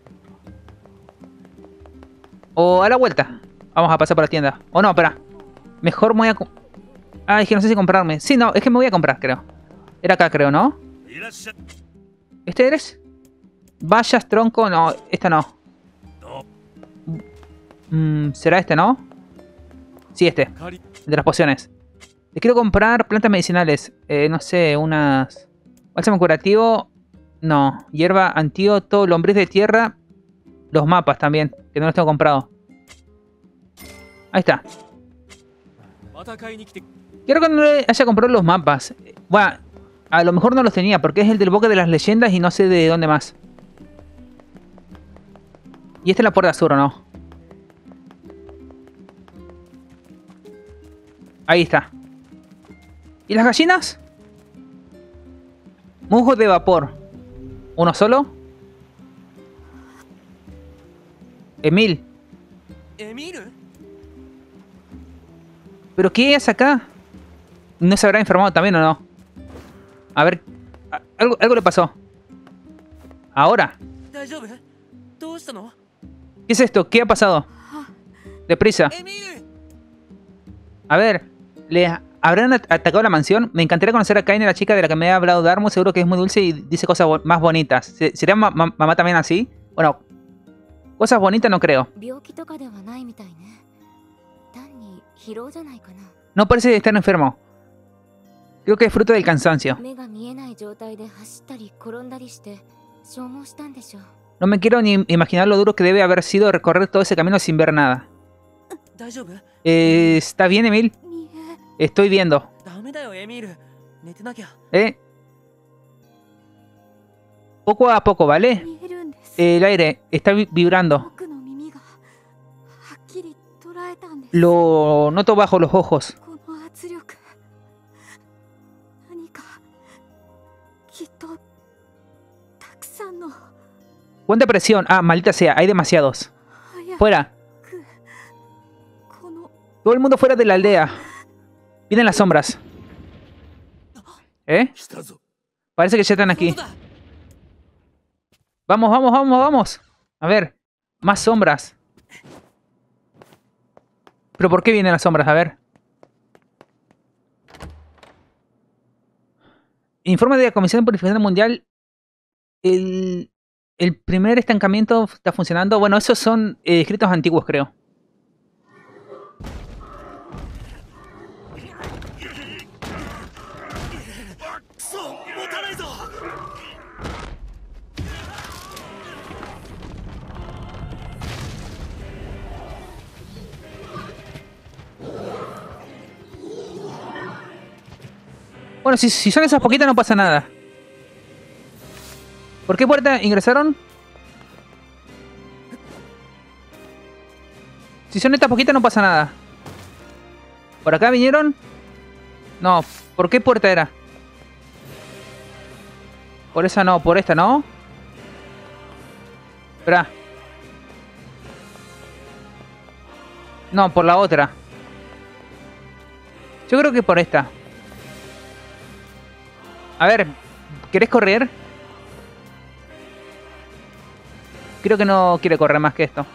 O a la vuelta. Vamos a pasar por la tienda. O no, espera. Mejor me voy a... Ah, es que no sé si comprarme. Sí, no, es que me voy a comprar, creo. Era acá, creo, ¿no? ¿Este eres? Vallas, tronco, no, esta no. Mm, ¿será este, no? Sí, este. De las pociones. Le quiero comprar plantas medicinales. Eh, no sé, unas... Bálsamo curativo. No. Hierba, antídoto, lombriz de tierra. Los mapas también, que no los tengo comprados. Ahí está. Quiero que no le haya comprado los mapas. Bueno, a lo mejor no los tenía, porque es el del Bosque de las Leyendas y no sé de dónde más. Y esta es la puerta sur, ¿o no? Ahí está. ¿Y las gallinas? Musgo de vapor. ¿Uno solo? Emil. ¿Emil? ¿Pero qué es acá? ¿No se habrá enfermado también o no? A ver... Algo, algo le pasó. ¿Ahora? ¿Qué es esto? ¿Qué ha pasado? Deprisa. A ver, ¿le habrán at atacado la mansión? Me encantaría conocer a Kaine, la chica de la que me ha hablado Darmo. Seguro que es muy dulce y dice cosas bo más bonitas. ¿Sería ma ma mamá también así? Bueno, cosas bonitas no creo. No parece estar enfermo. Creo que es fruto del cansancio. No me quiero ni imaginar lo duro que debe haber sido recorrer todo ese camino sin ver nada. Eh, ¿Está bien, Emil? Estoy viendo. ¿Eh? Poco a poco, ¿vale? El aire está vibrando. Lo noto bajo los ojos. ¿Cuánta presión? Ah, maldita sea, hay demasiados. Fuera. Todo el mundo fuera de la aldea. Vienen las sombras. ¿Eh? Parece que ya están aquí. Vamos, vamos, vamos, vamos. A ver. Más sombras. ¿Pero por qué vienen las sombras? A ver. Informe de la Comisión de Purificación Mundial. El, el primer estancamiento está funcionando. Bueno, esos son eh, escritos antiguos, creo. Bueno, si, si son esas poquitas no pasa nada. ¿Por qué puerta ingresaron? Si son estas poquitas no pasa nada. ¿Por acá vinieron? No, ¿por qué puerta era? Por esa no, por esta no. Espera. No, por la otra. Yo creo que por esta. A ver, ¿querés correr? Creo que no quiere correr más que esto.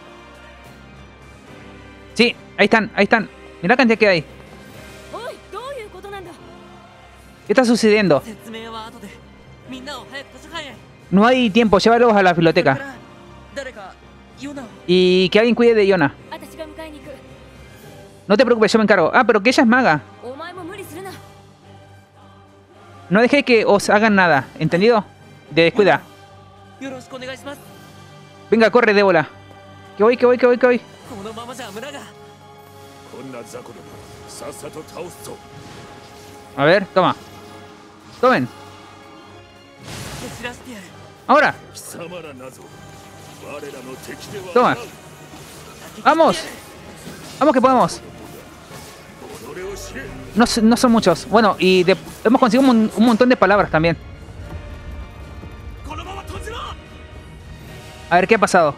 Sí, ahí están, ahí están. Mirá la cantidad que hay. ¿Qué está sucediendo? No hay tiempo, llévalos a la biblioteca. Y que alguien cuide de Yona. No te preocupes, yo me encargo. Ah, pero que ella es maga. No dejé que os hagan nada, ¿entendido? De descuida. Venga, corre, Débola. Que voy, que voy, que voy, que voy. A ver, toma. Tomen. Ahora. Toma. Vamos. Vamos que podemos. No, no son muchos. Bueno, y de, hemos conseguido un, un montón de palabras también. A ver, ¿qué ha pasado?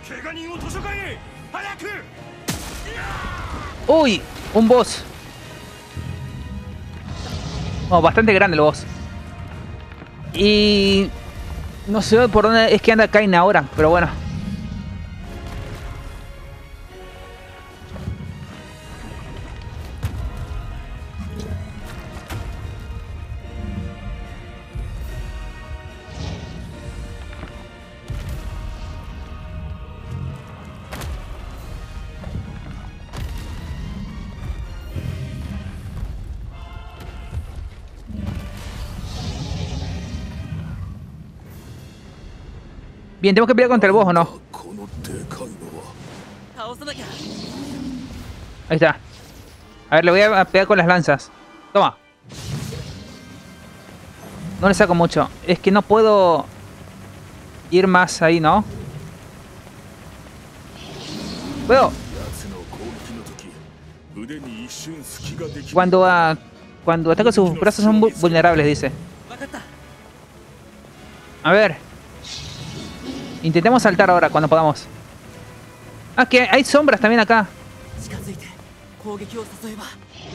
¡Uy! Un boss. Oh, bastante grande el boss. Y no sé por dónde es que anda Kain ahora, pero bueno. Bien, tenemos que pelear contra el boss, ¿o no? このでかいのは倒さなきゃ。 Ahí está. A ver, le voy a pegar con las lanzas. Toma. No le saco mucho. Es que no puedo ir más ahí, ¿no? Veo. 奴の攻撃の時腕に一瞬隙ができる Cuando, ah, cuando ataca sus brazos son vu- vulnerables, dice. わかった。 A ver. Intentemos saltar ahora cuando podamos. Ah, que hay sombras también acá. 近づいて攻撃を誘えば。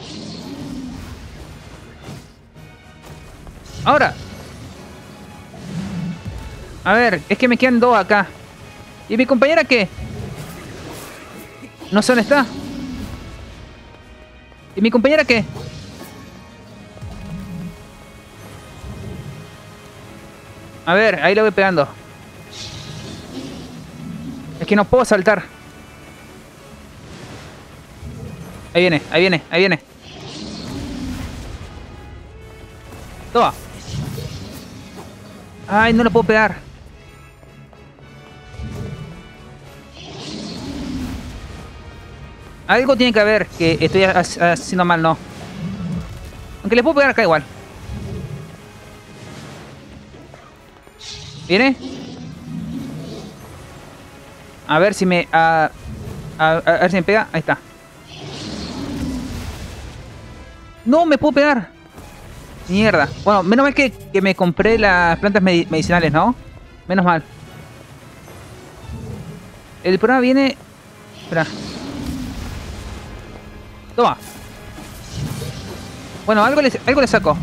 Ahora. A ver, es que me quedan dos acá. ¿Y mi compañera qué? No sé dónde está. ¿Y mi compañera qué? A ver, ahí lo voy pegando. Es que no puedo saltar. Ahí viene, ahí viene, ahí viene. Toma. Ay, no lo puedo pegar. Algo tiene que haber que estoy ha- haciendo mal, ¿no? Aunque le puedo pegar acá igual. ¿Viene? A ver si me... A, a, a ver si me pega. Ahí está. No, me puedo pegar. Mierda. Bueno, menos mal que, que me compré las plantas medi- medicinales, ¿no? Menos mal. El problema viene... Espera. Toma. Bueno, algo le, algo le saco.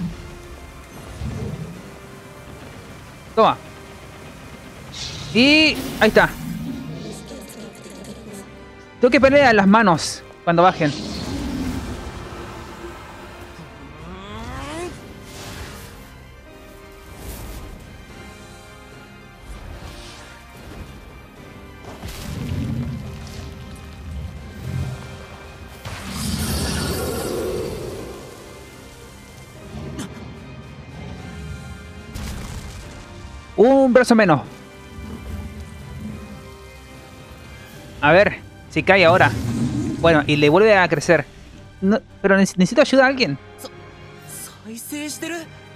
Toma. Y... Ahí está. Tengo que pelear las manos cuando bajen. Un brazo menos. A ver si cae ahora. Bueno, y le vuelve a crecer. No, pero neces- necesito ayuda a alguien. 再生してる。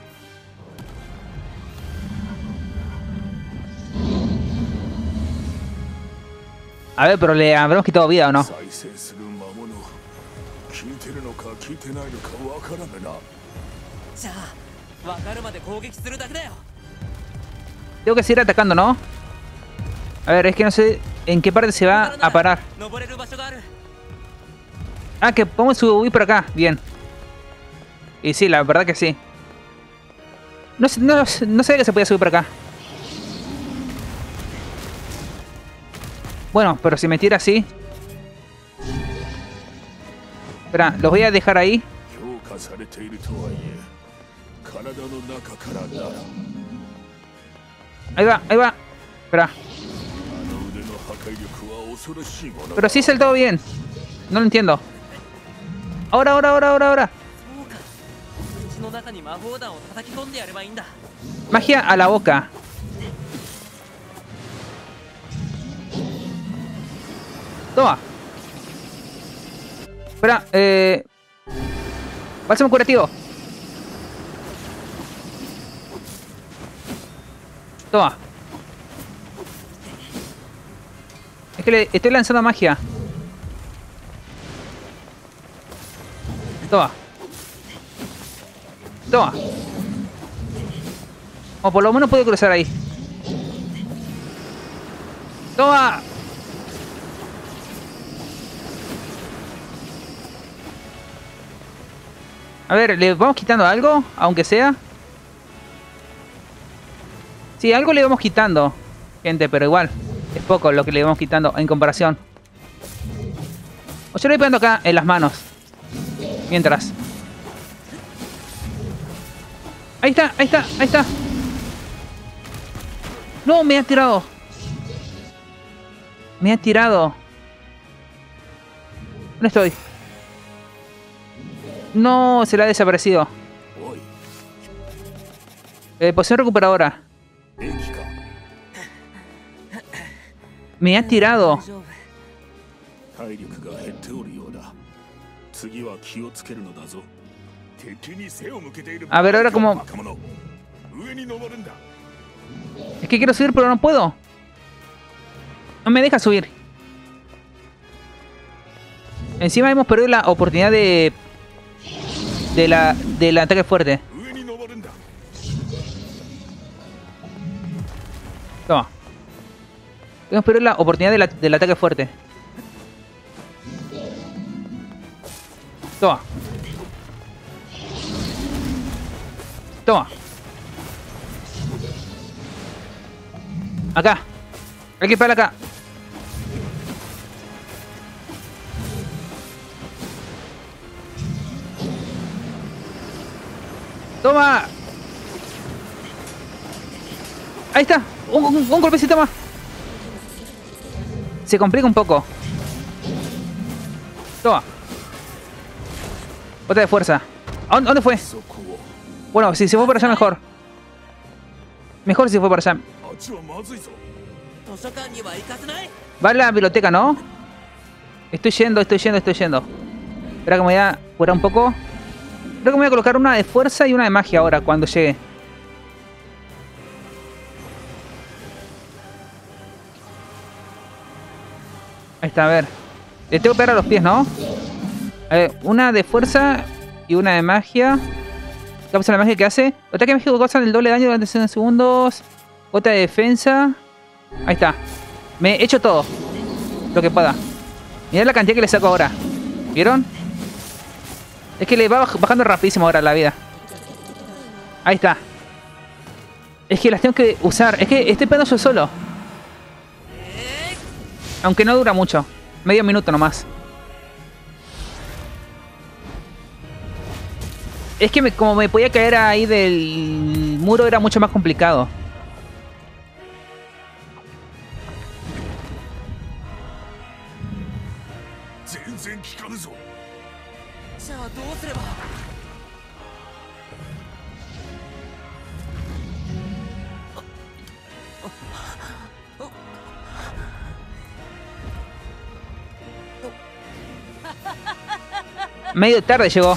A ver, pero le habremos quitado vida o no. 再生する魔物聞いてるのか聞いてないのかわからんな。 じゃあわかるまで攻撃するだけだよ。 Tengo que seguir atacando, ¿no? A ver, es que no sé en qué parte se va a parar. 登れる場所がある。 Ah, que podemos subir por acá. Bien. Y sí, la verdad que sí. No, sé- no, no sabía que se podía subir por acá. Bueno, pero si me tira así... Espera, los voy a dejar ahí. 評価されているとはいえ体の中からなら Ahí va, ahí va. Espera. あの腕の破壊力は恐ろしいものだ。 Pero sí he saltado bien. No lo entiendo. Ahora, ahora, ahora, ahora, ahora. そうか。口の中に魔法弾を叩き込んでやればいいんだ。 Magia a la boca. Toma. Espera, eh... Bálsamo curativo. Toma. Es que le estoy lanzando magia. Toma. Toma. O por lo menos puedo cruzar ahí. Toma. A ver, ¿le vamos quitando algo? Aunque sea. Sí, algo le vamos quitando, gente, pero igual. Es poco lo que le vamos quitando en comparación. O yo le voy pegando acá en las manos. Mientras. Ahí está, ahí está, ahí está. No, me ha tirado. Me ha tirado. ¿Dónde estoy? No, se la ha desaparecido. おい Eh, poción recuperadora. 兵器か Me ha tirado. 大丈夫。 体力が減っておるようだ次は気をつけるのだぞ敵に背を向けている A ver, ahora como- 若者上に登るんだ Es que quiero subir, pero no puedo. No me deja subir. Encima hemos perdido la oportunidad de... De la... Del ataque fuerte. 上に登るんだ Toma. Hemos perdido la oportunidad de la- del ataque fuerte. Toma. Toma. Acá. Hay que para acá. Toma. Ahí está. Un, un- un golpecito más. Se complica un poco. Toma. Otra de fuerza. ¿A dónde- ¿Dónde fue? そこを Bueno, si se fue para allá mejor. Mejor si fue para allá. あっちはまずいぞ図書館には行かせない。 Va a la biblioteca, ¿no? Estoy yendo, estoy yendo, estoy yendo. Espera que me voy a curar un poco. Creo que me voy a colocar una de fuerza y una de magia ahora cuando llegue. Ahí está, a ver. Le tengo que pegar a los pies, ¿no? A ver, una de fuerza y una de magia. ¿Qué pasa la magia que hace? Ataque mágico causa el doble de daño durante cinco segundos. Otra de defensa. Ahí está. Me he hecho todo lo que pueda. Mirad la cantidad que le saco ahora. ¿Vieron? Es que le va baj- bajando rapidísimo ahora la vida. Ahí está. Es que las tengo que usar. Es que estoy pegando yo solo. Aunque no dura mucho. Medio minuto nomás. Es que me- como me podía caer ahí del muro era mucho más complicado. 「全然効かぬぞじゃあどうすれば。 Medio tarde llegó.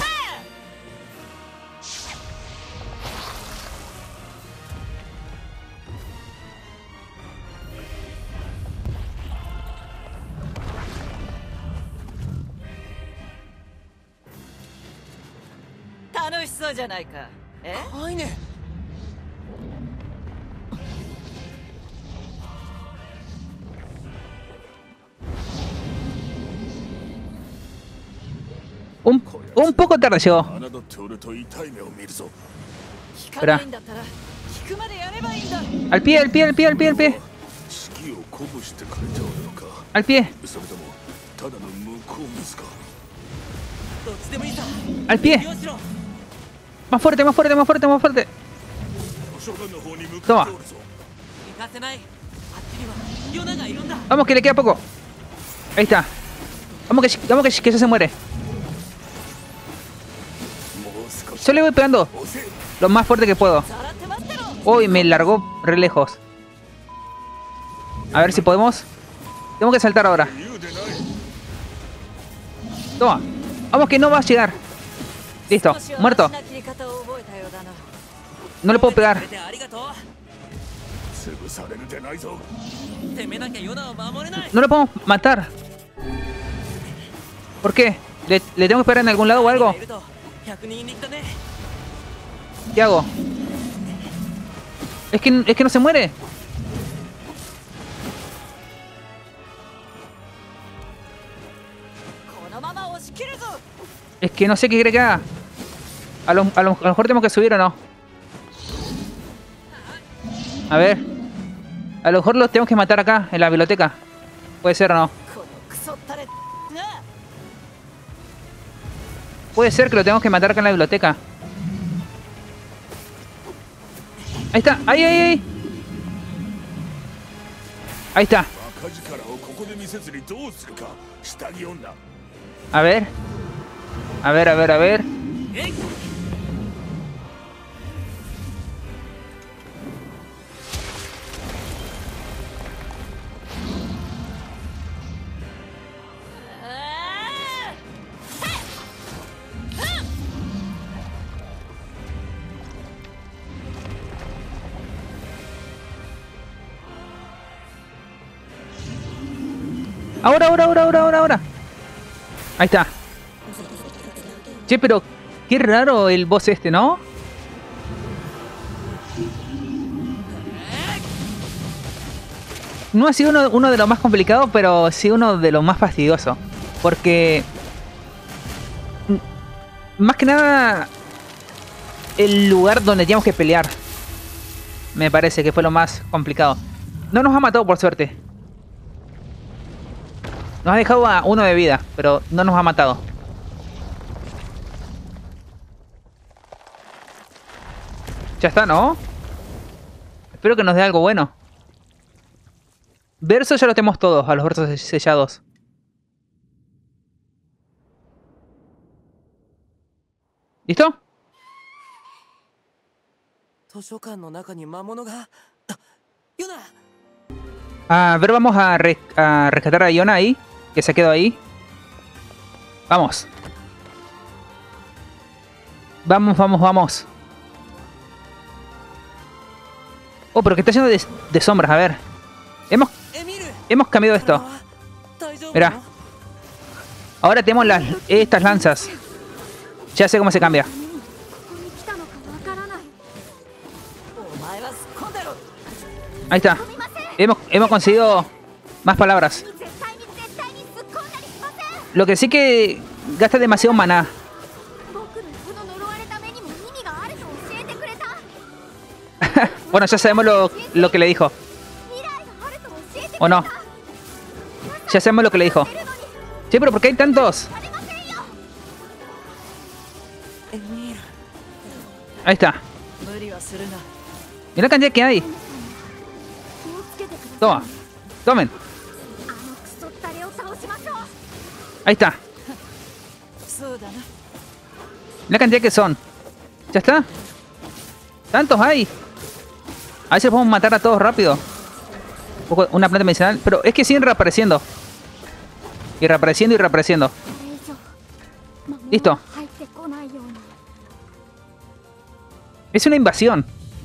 "楽しそうじゃないか。え？ はいね。 Un, un poco tarde llegó. 侮っておると痛い目を見るぞ聞かないんだったら聞くまでやればいいんだ。 Al pie, al pie, al pie, al pie, al pie. 士気を鼓舞してくれておるのか Al pie, それともただの向こう水かどっちでもいいさ。 al pie. よしろ。 Más fuerte, más fuerte, más fuerte, más fuerte. 図書館の方に向かっておるぞ行かせない。あっちにはヨナがいるんだ。 Vamos, que le queda poco. Ahí está. Vamos que, vamos que, que ya se muere. もう少し Yo le voy pegando 押せ lo más fuerte que puedo. さらって待ってろ。 Uy, me largó re lejos. A ver si podemos. Tengo que saltar ahora. 言うでない Toma. Vamos que no va a llegar. Listo, 少しは muerto. マシな切り方を覚えたようだな。 No le puedo くれ pegar. てありがと潰されるでないぞう。攻めなきゃヨナを守れない。 No lo podemos matar. ¿Por qué? ¿Le, le tengo que pegar en algún lado o algo? いると百人力だね。 ¿Qué hago? Es que, es que no se muere. このまま押し切るぞ。 Es que no sé qué quiere que haga. A lo, a lo- a lo mejor tenemos que subir o no. A ver. A lo mejor los tenemos que matar acá, en la biblioteca. Puede ser o no. このクソったれなあ Puede ser que lo tengamos que matar acá en la biblioteca. Ahí está. Ahí, ahí, ahí. Ahí está. バカ力をここで見せずにどうするか下着女 A ver. A ver, a ver, a ver. Ahora, ahora, ahora, ahora, ahora, ahora. Ahí está. Che, pero qué raro el boss este, ¿no? No ha sido uno, uno de los más complicados, pero sí uno de los más fastidiosos. Porque... Más que nada... El lugar donde teníamos que pelear. Me parece que fue lo más complicado. No nos ha matado por suerte. Nos ha dejado a uno de vida, pero no nos ha matado. Ya está, ¿no? Espero que nos dé algo bueno. Versos ya los tenemos todos, a los versos sellados. ¿Listo? 図書館の中に魔物があヨナ A ver, vamos a, res a rescatar a Yona ahí, que se quedó ahí. Vamos. Vamos, vamos, vamos. Oh, pero que está lleno de, de sombras, a ver. Hemos, エミル hemos cambiado esto. 大丈夫 Mira. Ahora tenemos las, estas lanzas. Ya sé cómo se cambia. ここに来たのかわからない。 お前は突っ込んでろ Ahí está. Hemos, hemos conseguido más palabras. 絶対に絶対に突っ込んだりしません。 Lo que sí que gasta demasiado maná. 僕のこの呪われた目にも意味があると教えてくれた。 Bueno, ya sabemos lo, lo que le dijo. 未来があると教えてくれた。 ¿O no? Ya sabemos lo que le dijo. 出るのに Che, pero ¿por qué hay tantos? されませんよ。 エミル Ahí está. 無理はするな Mira la cantidad que hay. 気をつけてください。 Toma. Tomen. あのクソったれを倒しましょう。 Ahí está. そうだな La cantidad que son. ¿Ya está? ¿Tantos hay? A ver si podemos matar a todos rápido. Un poco- Una planta medicinal. Pero es que siguen reapareciendo. Y reapareciendo y reapareciendo. これ以上魔物 Listo. が入ってこないように。 Es una invasión.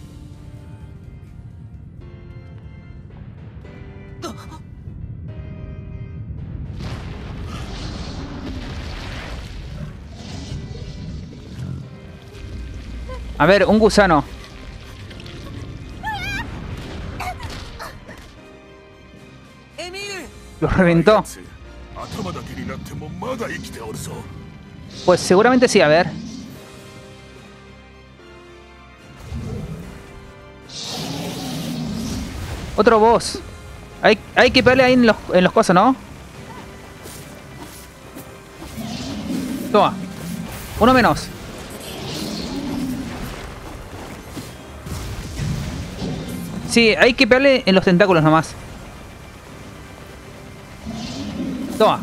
A ver, un gusano. Lo reventó. 頭だけになってもまだ生きておるぞ Pues seguramente sí, a ver. Otro boss. Hay, hay que pelear ahí en los, en los cosas, ¿no? Toma. Uno menos. Sí, hay que pegarle en los tentáculos nomás. Toma.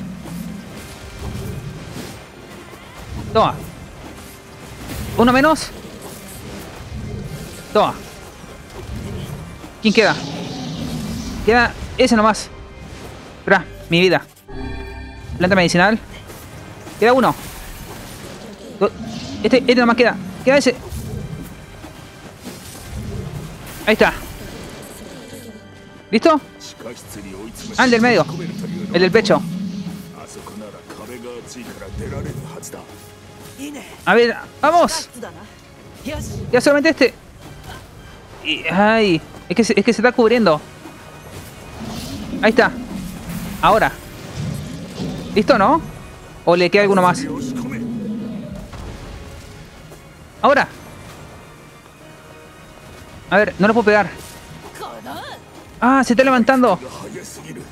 Toma. Uno menos. Toma. ¿Quién queda? Queda ese nomás. Espera, mi vida. Planta medicinal. Queda uno. Do- Este, este nomás queda. Queda ese. Ahí está. ¿Listo? 地下室に追い詰め Ah, el del medio. 込めるというの El del pecho. あそこなら壁が厚いから出られるはずだいいね A ver, ¡vamos! 脱だなよし Ya solamente este. Y, ay, es que, se, es que se está cubriendo. Ahí está. Ahora. ¿Listo, no? ¿O le queda alguno más? 押し込め Ahora. A ver, no lo puedo pegar. Ah, se está levantando. 早すぎる。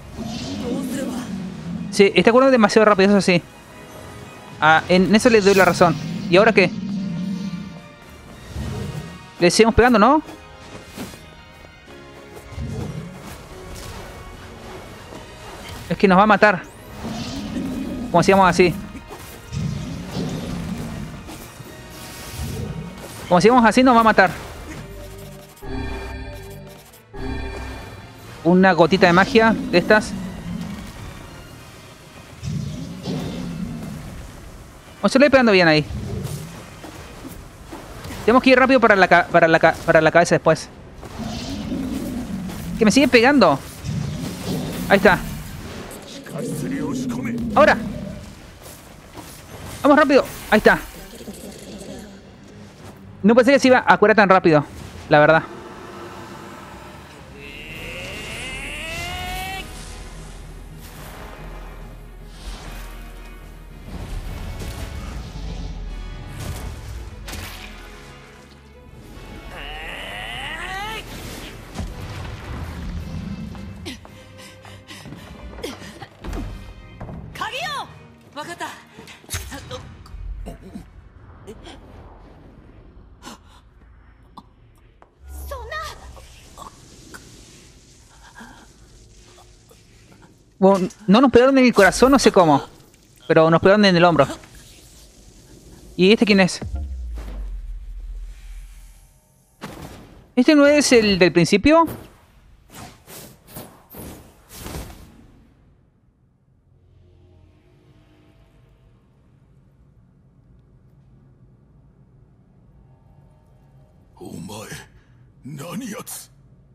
Sí, está curando demasiado rápido, eso sí. Ah, en eso le doy la razón. ¿Y ahora qué? Le seguimos pegando, ¿no? Es que nos va a matar. Como hacíamos así. Como hacíamos así, nos va a matar. Una gotita de magia de estas. O se le pegando bien ahí. Tenemos que ir rápido para la, ca para la, ca para la cabeza después. Que me sigue pegando. Ahí está. Ahora. Vamos rápido. Ahí está. No pensé que se iba a curar tan rápido. La verdad. Bueno, no nos pegaron en el corazón, no sé cómo. Pero nos pegaron en el hombro. ¿Y este quién es? ¿Este no es el del principio? Omae, ¿nani yatsu?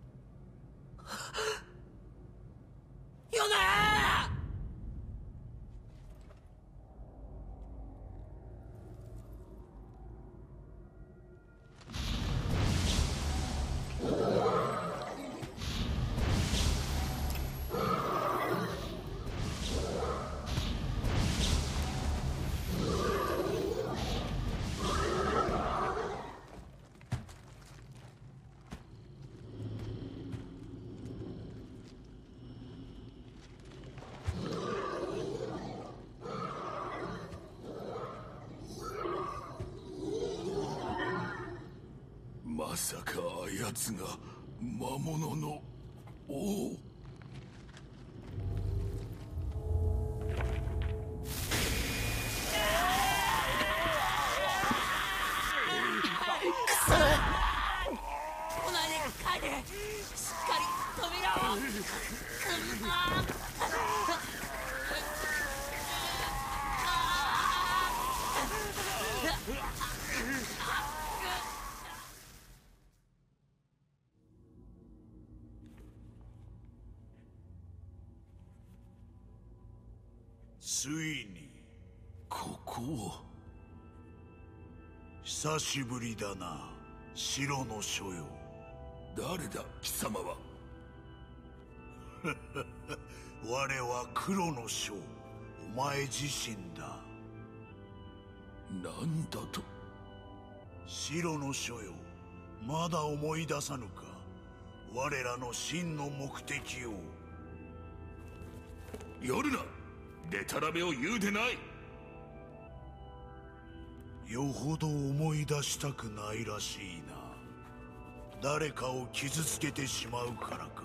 まさかあやつが魔物の王。 ついにここを。 久しぶりだな、白の書よ。 誰だ貴様は。 我は黒の書、お前自身だ。 なんだと。 白の書よ、まだ思い出さぬか、我らの真の目的を。 夜な、でたらめを言うでない。 よほど思い出したくないらしいな。誰かを傷つけてしまうからか。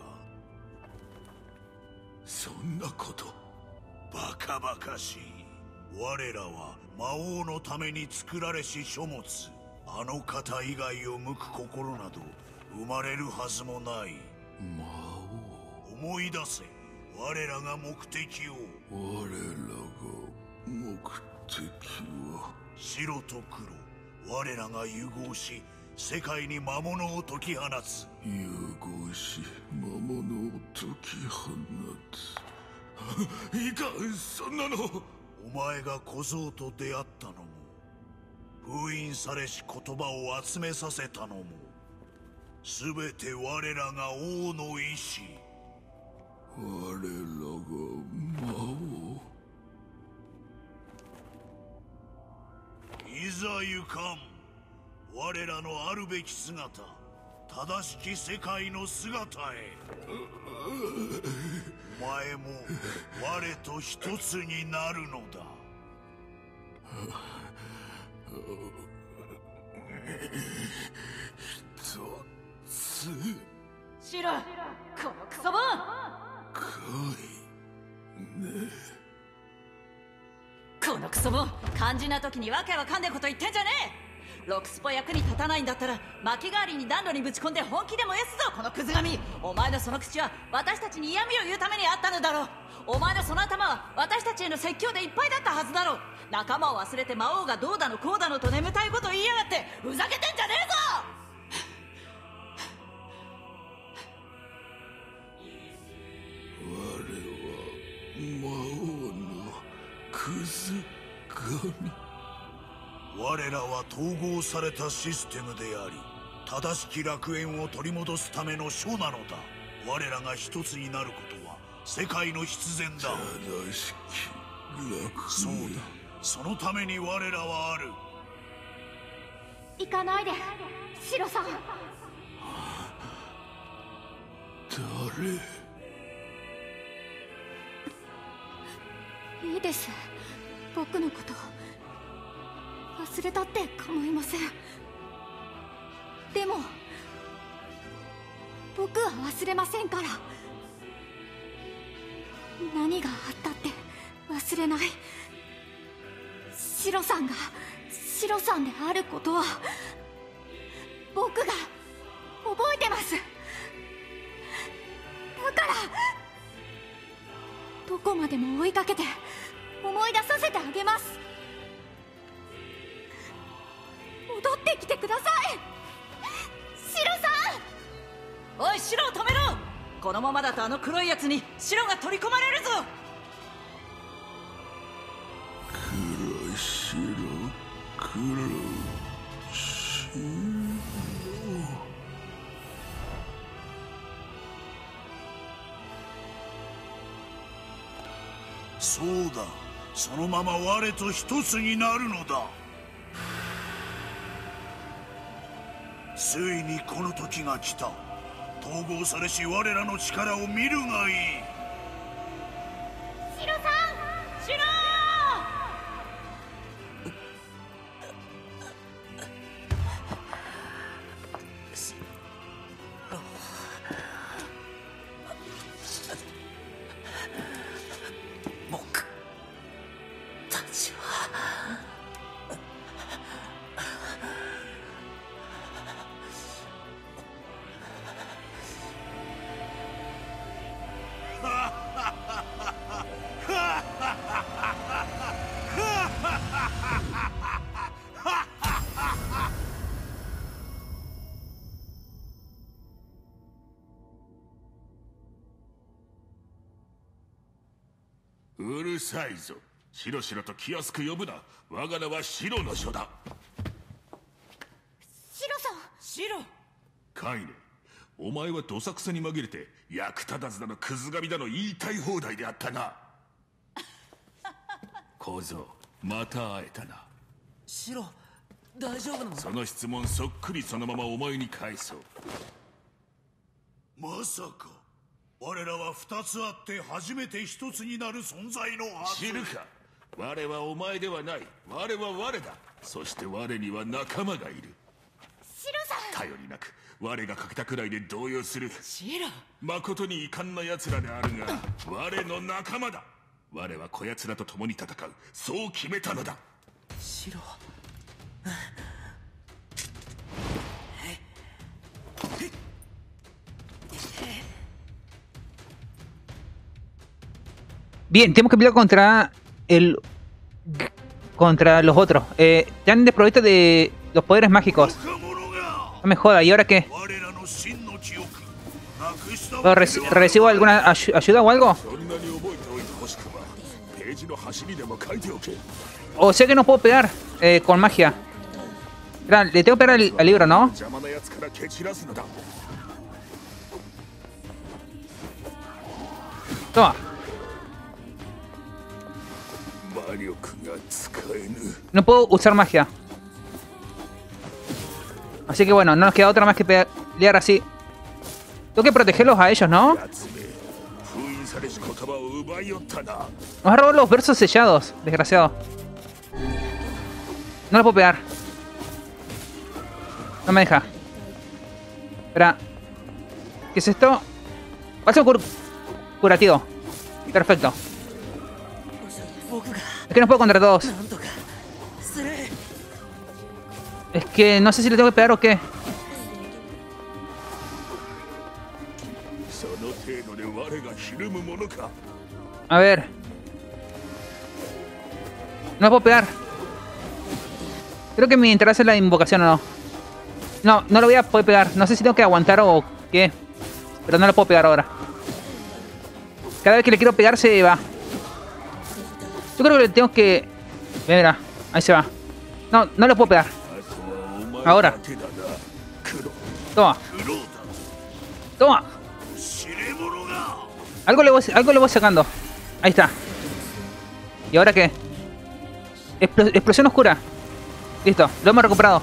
そんなこと。 バカバカしい。我らは魔王のために作られし書物、あの方以外を向く心など生まれるはずもない。 魔王。思い出せ、我らが目的を。 我らが目的は。 白と黒、我らが融合し世界に魔物を解き放つ。 融合し魔物を解き放つ。いかん、そんなの。 お前が小僧と出会ったのも、封印されし言葉を集めさせたのも、すべて我らが王の意志。 我らが魔王。 いざ行かん。我らのあるべき姿、 正しき世界の姿へ。お前も我と一つになるのだ。 一つシロ、このクソボン。 かいね。 このクソボン、肝心な時にわけわかんねえこと言ってんじゃねえ。ロクスポ役に立たないんだったら薪代わりに暖炉にぶち込んで本気で燃やすぞ、このクズ神。お前のその口は私たちに嫌味を言うためにあったのだろう。お前のその頭は私たちへの説教でいっぱいだったはずだろう。仲間を忘れて魔王がどうだのこうだのと眠たいこと言いやがって、ふざけてんじゃねえぞ。 我は魔王のクズ神。 我らは統合されたシステムであり、正しき楽園を取り戻すための書なのだ。我らが一つになることは世界の必然だ。 正しき楽園。 そうだ、そのために我らはある。 行かないで、シロさん。 誰？ いいです、僕のこと忘れたって構いません。でも僕は忘れませんから。何があったって忘れない。シロさんがシロさんであることは僕が覚えてます。だからどこまでも追いかけて思い出させてあげます。戻ってきてください、シロさん。 おい、シロを止めろ。このままだとあの黒いやつにシロが取り込まれるぞ。 黒白黒白。 そうだ、そのまま我と一つになるのだ。ついにこの時が来た。統合されし我らの力を見るがいい。 シロさん。 シロ僕たちはうるさいぞ。しろしろと気安く呼ぶな。我が名はシロの書だ。 シロさん。 シロ。 カイネ、お前はどさくさに紛れて役立たずだのクズ神だの言いたい放題であったな。小僧、また会えたな。 シロ、大丈夫なの？ その質問そっくりそのままお前に返そう。 まさか我らは二つあって初めて一つになる存在のはず。 知るか。我はお前ではない。我は我だ。そして我には仲間がいる。 シロさん。 頼りなく我がかけたくらいで動揺する。 シロ。 誠に遺憾な奴らであるが我の仲間だ。我はこやつらと共に戦う、そう決めたのだ。 シロ。 Bien, tenemos que pelear contra el contra los otros. Eh, te han desprovisto de los poderes mágicos. No me jodas, ¿y ahora qué? Reci ¿Recibo alguna ay ayuda o algo? O sea que no puedo pegar eh, con magia. Espera, le tengo que pegar al, al libro, ¿no? Toma. No puedo usar magia. Así que bueno, no nos queda otra más que pelear así. Tengo que protegerlos a ellos, ¿no? やつめ封印されし言葉を奪いよったな。 Nos ha robado los versos sellados, desgraciado. No lo puedo pegar. No me deja. Espera. ¿Qué es esto? Bálsamo cur curativo. Perfecto. 僕が Es que no puedo contra todos. なんとかする。 Es que no sé si le tengo que pegar o qué. その程度で我がひるむものか。 A ver. No puedo pegar. Creo que mi interés es la invocación o no. No, no lo voy a poder pegar. No sé si tengo que aguantar o qué. Pero no lo puedo pegar ahora. Cada vez que le quiero pegar se va. Yo creo que le tengo que... Mira, ahí se va. No, no lo puedo pegar. あとはお前 Ahora. だけだな。黒 Toma, 黒だ。 toma. 知れ者が Algo le voy, algo le voy sacando. Ahí está. ¿Y ahora qué? Explo- explosión oscura. Listo, lo hemos recuperado.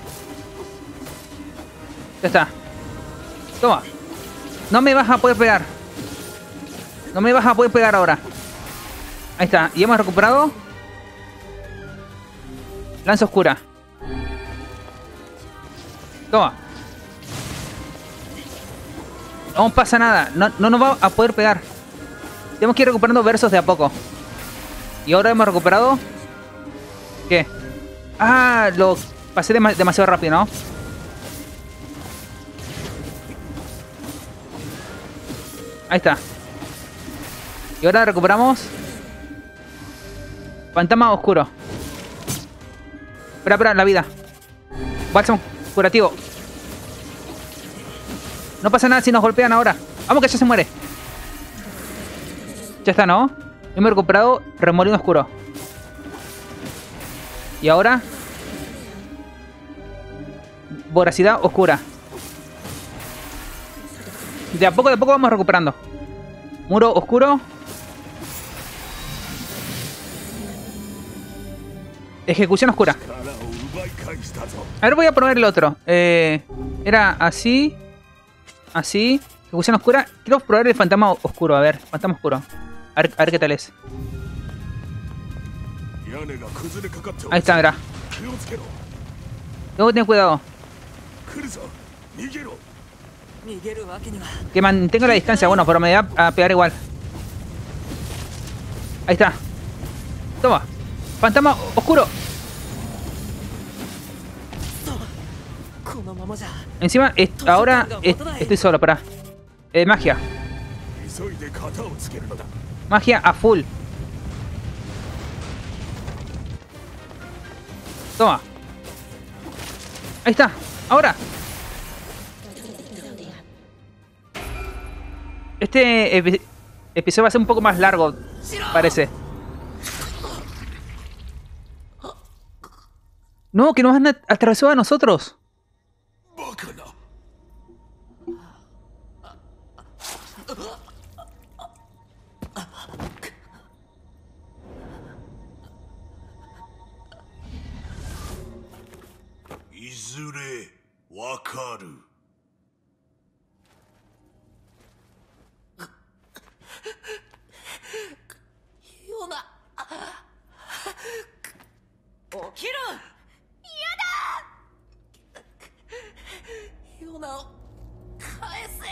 Ya está. Toma. No me vas a poder pegar. No me vas a poder pegar ahora. Ahí está. Y hemos recuperado. Lanza oscura. Toma. No pasa nada. No, no nos va a poder pegar. Tenemos que ir recuperando versos de a poco. Y ahora hemos recuperado... ¿Qué? Ah, lo pasé dema- demasiado rápido, ¿no? Ahí está. Y ahora recuperamos... Fantasma oscuro. Espera, espera, la vida. Bálsamo curativo. No pasa nada si nos golpean ahora. Vamos que ya se muere. Ya está, ¿no? Hemos recuperado remolino oscuro. Y ahora... Voracidad oscura. De a poco, de a poco vamos recuperando. Muro oscuro. Ejecución oscura. 力を奪い返したぞ。 A ver, voy a probar el otro. Eh, era así. Así. Ejecución oscura. Quiero probar el fantasma oscuro. A ver, fantasma oscuro. A ver, a ver qué tal es. 屋根が崩れかかっておる。 Ahí está, mira. 気をつけろ。 Tengo que tener cuidado. 来るぞ。逃げろ。 逃げるわけには。 Que mantenga la distancia. Bueno, pero me va a pegar igual. Ahí está. Toma. Fantasma oscuro. このままじゃ。 Encima, est- ahora est- estoy solo, pará. Eh, magia. 急いで型をつけるのだ。 Magia a full. Toma. Ahí está. Ahora. Este epi- episodio va a ser un poco más largo, parece. No, que nos han at- atravesado a nosotros. バカな。 いずれわかる。 ヨナ。 起きろ。 ヨナを返せ。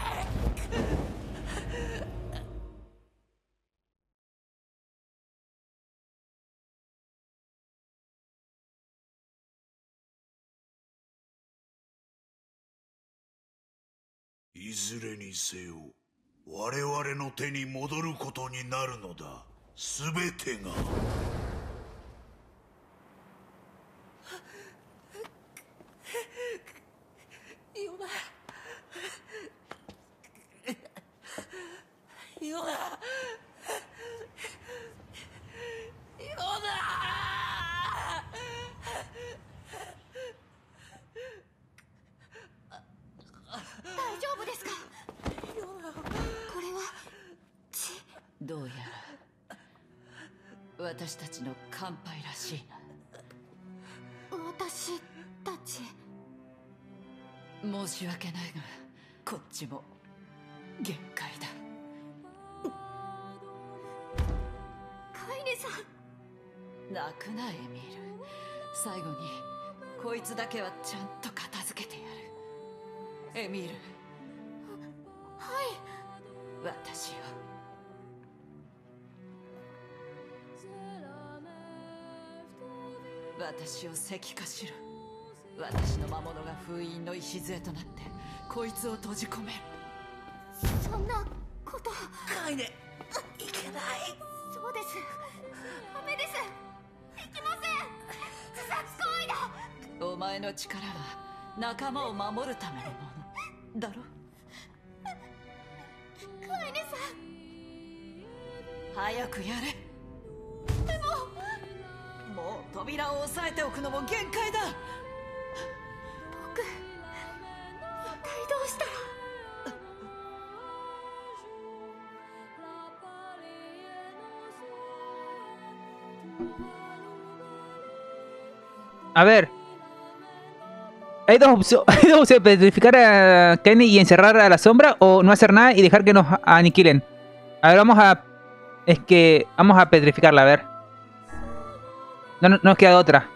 いずれにせよ我々の手に戻ることになるのだ。すべてが。 ヨナ。ヨナ。ヨナ。 大丈夫ですか？これは血？ どうやら私たちの乾杯らしいな。 私たち。 申し訳ないがこっちも限界だ。 カイネさん。 泣くなエミール。最後にこいつだけはちゃんと片付けてやる。エミール。 はい。 私を私を石化しろ。私の魔物が封印の礎となってこいつを閉じ込める。 そんなことカイネ、いけない。 そうです。ダメです。できません。自殺行為だ。 お前の力は仲間を守るためのものだろ。 カイネさん早くやれ。 ん。でももう扉を押さえておくのも限界だ。 僕一体どうしたら。 A ver. Hay dos opciones. Hay dos opciones. Petrificar a Kenny y encerrar a la sombra. O no hacer nada y dejar que nos aniquilen. A ver, vamos a... Es que... Vamos a petrificarla, a ver. No, no, no nos queda otra.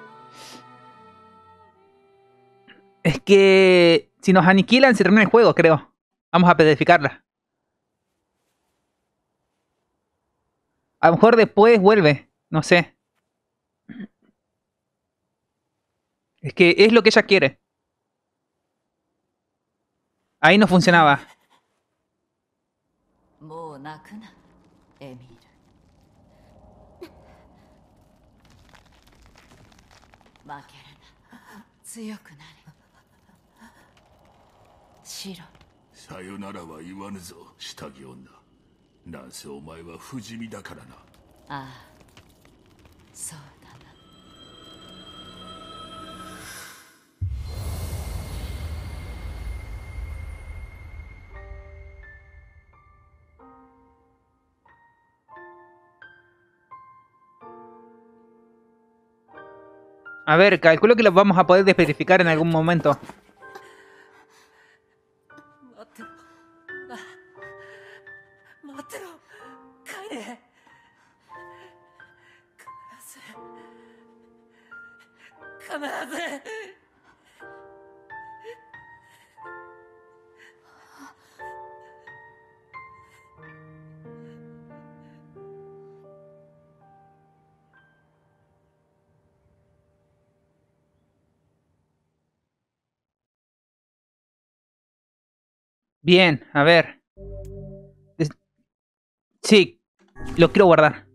Es que... Si nos aniquilan se termina el juego, creo. Vamos a petrificarla. A lo mejor después vuelve. No sé. Es que es lo que ella quiere. Ahí no funcionaba. もう泣くな、エミール。負けるな。強くなれ。シロ。 さよならは言わぬぞ、下着女。なんせお前は不死身だからな。 ああ、そうだな。 A ver, calculo que lo vamos a poder despetrificar en algún momento. 待ってろ。あ、待ってろ。カイネ。必ず。必ず。 Bien, a ver. Sí, lo quiero guardar.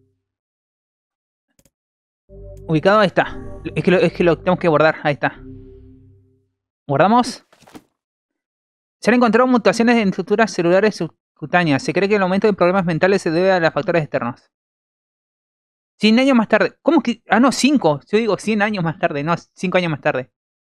Ubicado, ahí está. Es que, lo, es que lo tenemos que guardar, ahí está. ¿Guardamos? Se han encontrado mutaciones en estructuras celulares subcutáneas. Se cree que el aumento de problemas mentales se debe a los factores externos. cien años más tarde. ¿Cómo que? Ah, no, cinco. Yo digo cien años más tarde. No, cinco años más tarde.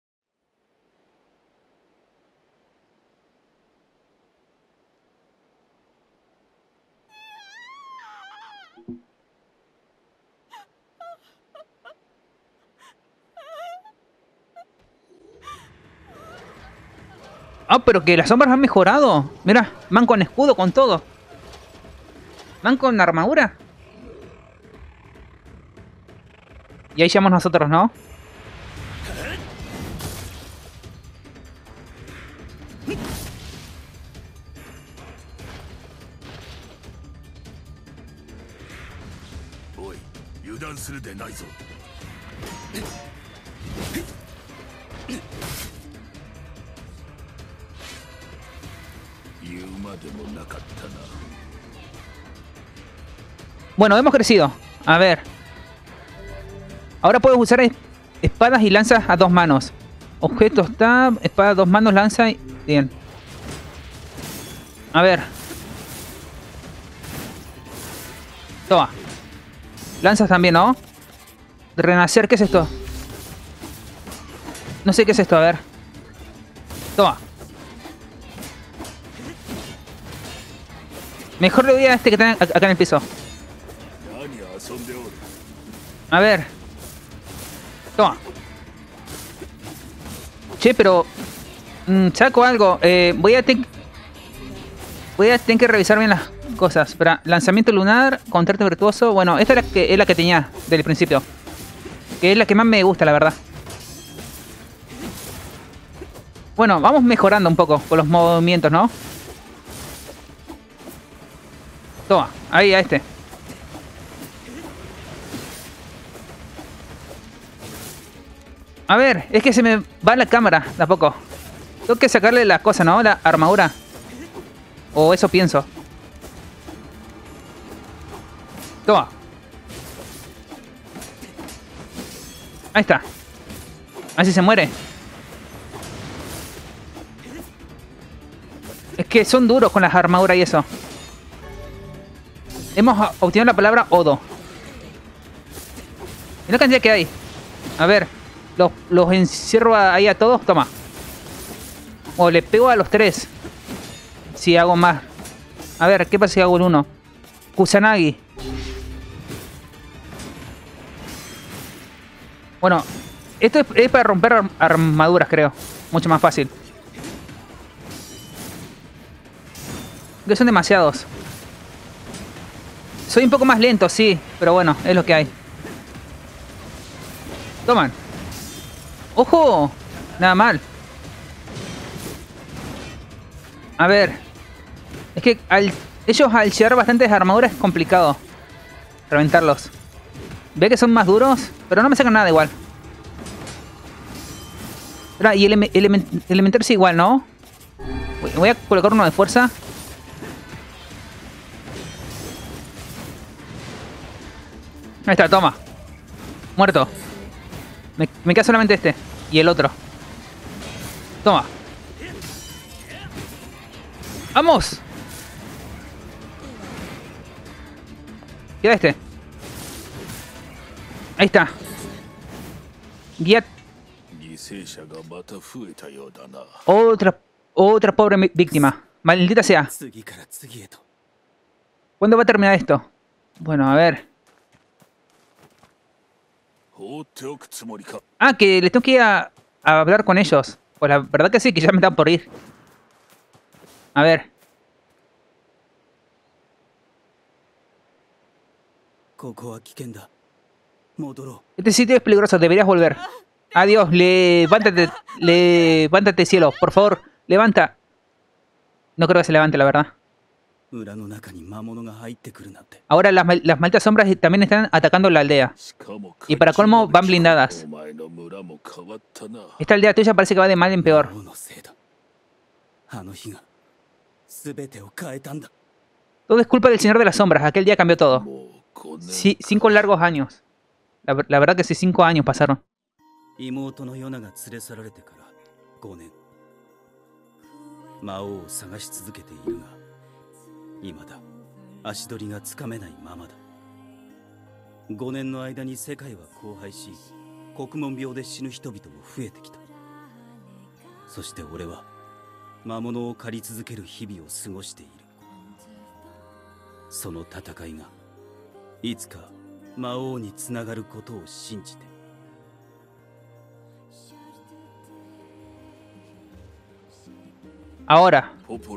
Ah, pero que las sombras han mejorado. Mira, van con escudo, con todo. Van con armadura. Y ahí llegamos nosotros, ¿no? Oye, 油断するでないぞ。言うまでもなかったな。 Bueno, hemos crecido. A ver. Ahora puedo usar es espadas y lanzas a dos manos. Objeto está. Espada a dos manos, lanza y... Bien. A ver. Toma. Lanzas también, ¿no? Renacer, ¿qué es esto? No sé qué es esto, a ver. Toma. Mejor le doy a este que está acá en el piso. A ver. Toma. Che, pero... Mm, saco algo. Eh, voy a tener... Voy a tener que revisar bien las cosas. Espera, lanzamiento lunar, contrato virtuoso. Bueno, esta es la que, es la que tenía desde el principio. Que es la que más me gusta, la verdad. Bueno, vamos mejorando un poco con los movimientos, ¿no? Toma, ahí a este. A ver, es que se me va la cámara de a poco. Tengo que sacarle la cosa, ¿no? La armadura. O eso pienso. Toma. Ahí está. Así se muere. Es que son duros con las armaduras y eso. Hemos obtenido la palabra Odo. Y la cantidad que hay. A ver. Los, los encierro ahí a todos. Toma. O le pego a los tres. Si hago más. A ver, ¿qué pasa si hago el uno? Kusanagi. Bueno, esto es, es para romper arm armaduras, creo. Mucho más fácil. Que son demasiados. Soy un poco más lento, sí. Pero bueno, es lo que hay. Toman. ¡Ojo! Nada mal. A ver. Es que al, ellos al llevar bastantes armaduras es complicado reventarlos. Ve que son más duros, pero no me sacan nada igual. Y el ele elemental es igual, ¿no? Voy a colocar uno de fuerza. Ahí está, toma. Muerto. Me, me queda solamente este. Y el otro. Toma. ¡Vamos! Queda este. Ahí está. Guía. Otra, otra pobre víctima. Maldita sea. ¿Cuándo va a terminar esto? Bueno, a ver. Ah, que les tengo que ir a, a hablar con ellos. Pues la verdad que sí, que ya me están por ir. A ver. Este sitio es peligroso, deberías volver. Adiós, levántate, levántate cielo, por favor, levanta. No creo que se levante, la verdad. Ahora las, las malditas sombras también están atacando la aldea. Y para colmo van blindadas. Esta aldea tuya parece que va de mal en peor. Todo es culpa del Señor de las Sombras. Aquel día cambió todo. Sí, cinco largos años. La, la verdad que sí, cinco años pasaron. Ahora.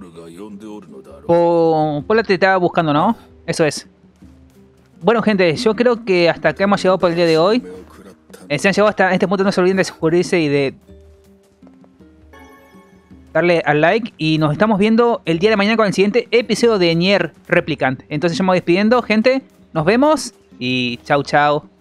Po Pola te estaba buscando, ¿no? Eso es. Bueno, gente, yo creo que hasta acá hemos llegado por el día de hoy. Eh, si han llegado hasta este punto, no se olviden de suscribirse y de darle al like. Y nos estamos viendo el día de mañana con el siguiente episodio de Nier Replicant. Entonces, yo me voy despidiendo, gente. Nos vemos y chau, chau.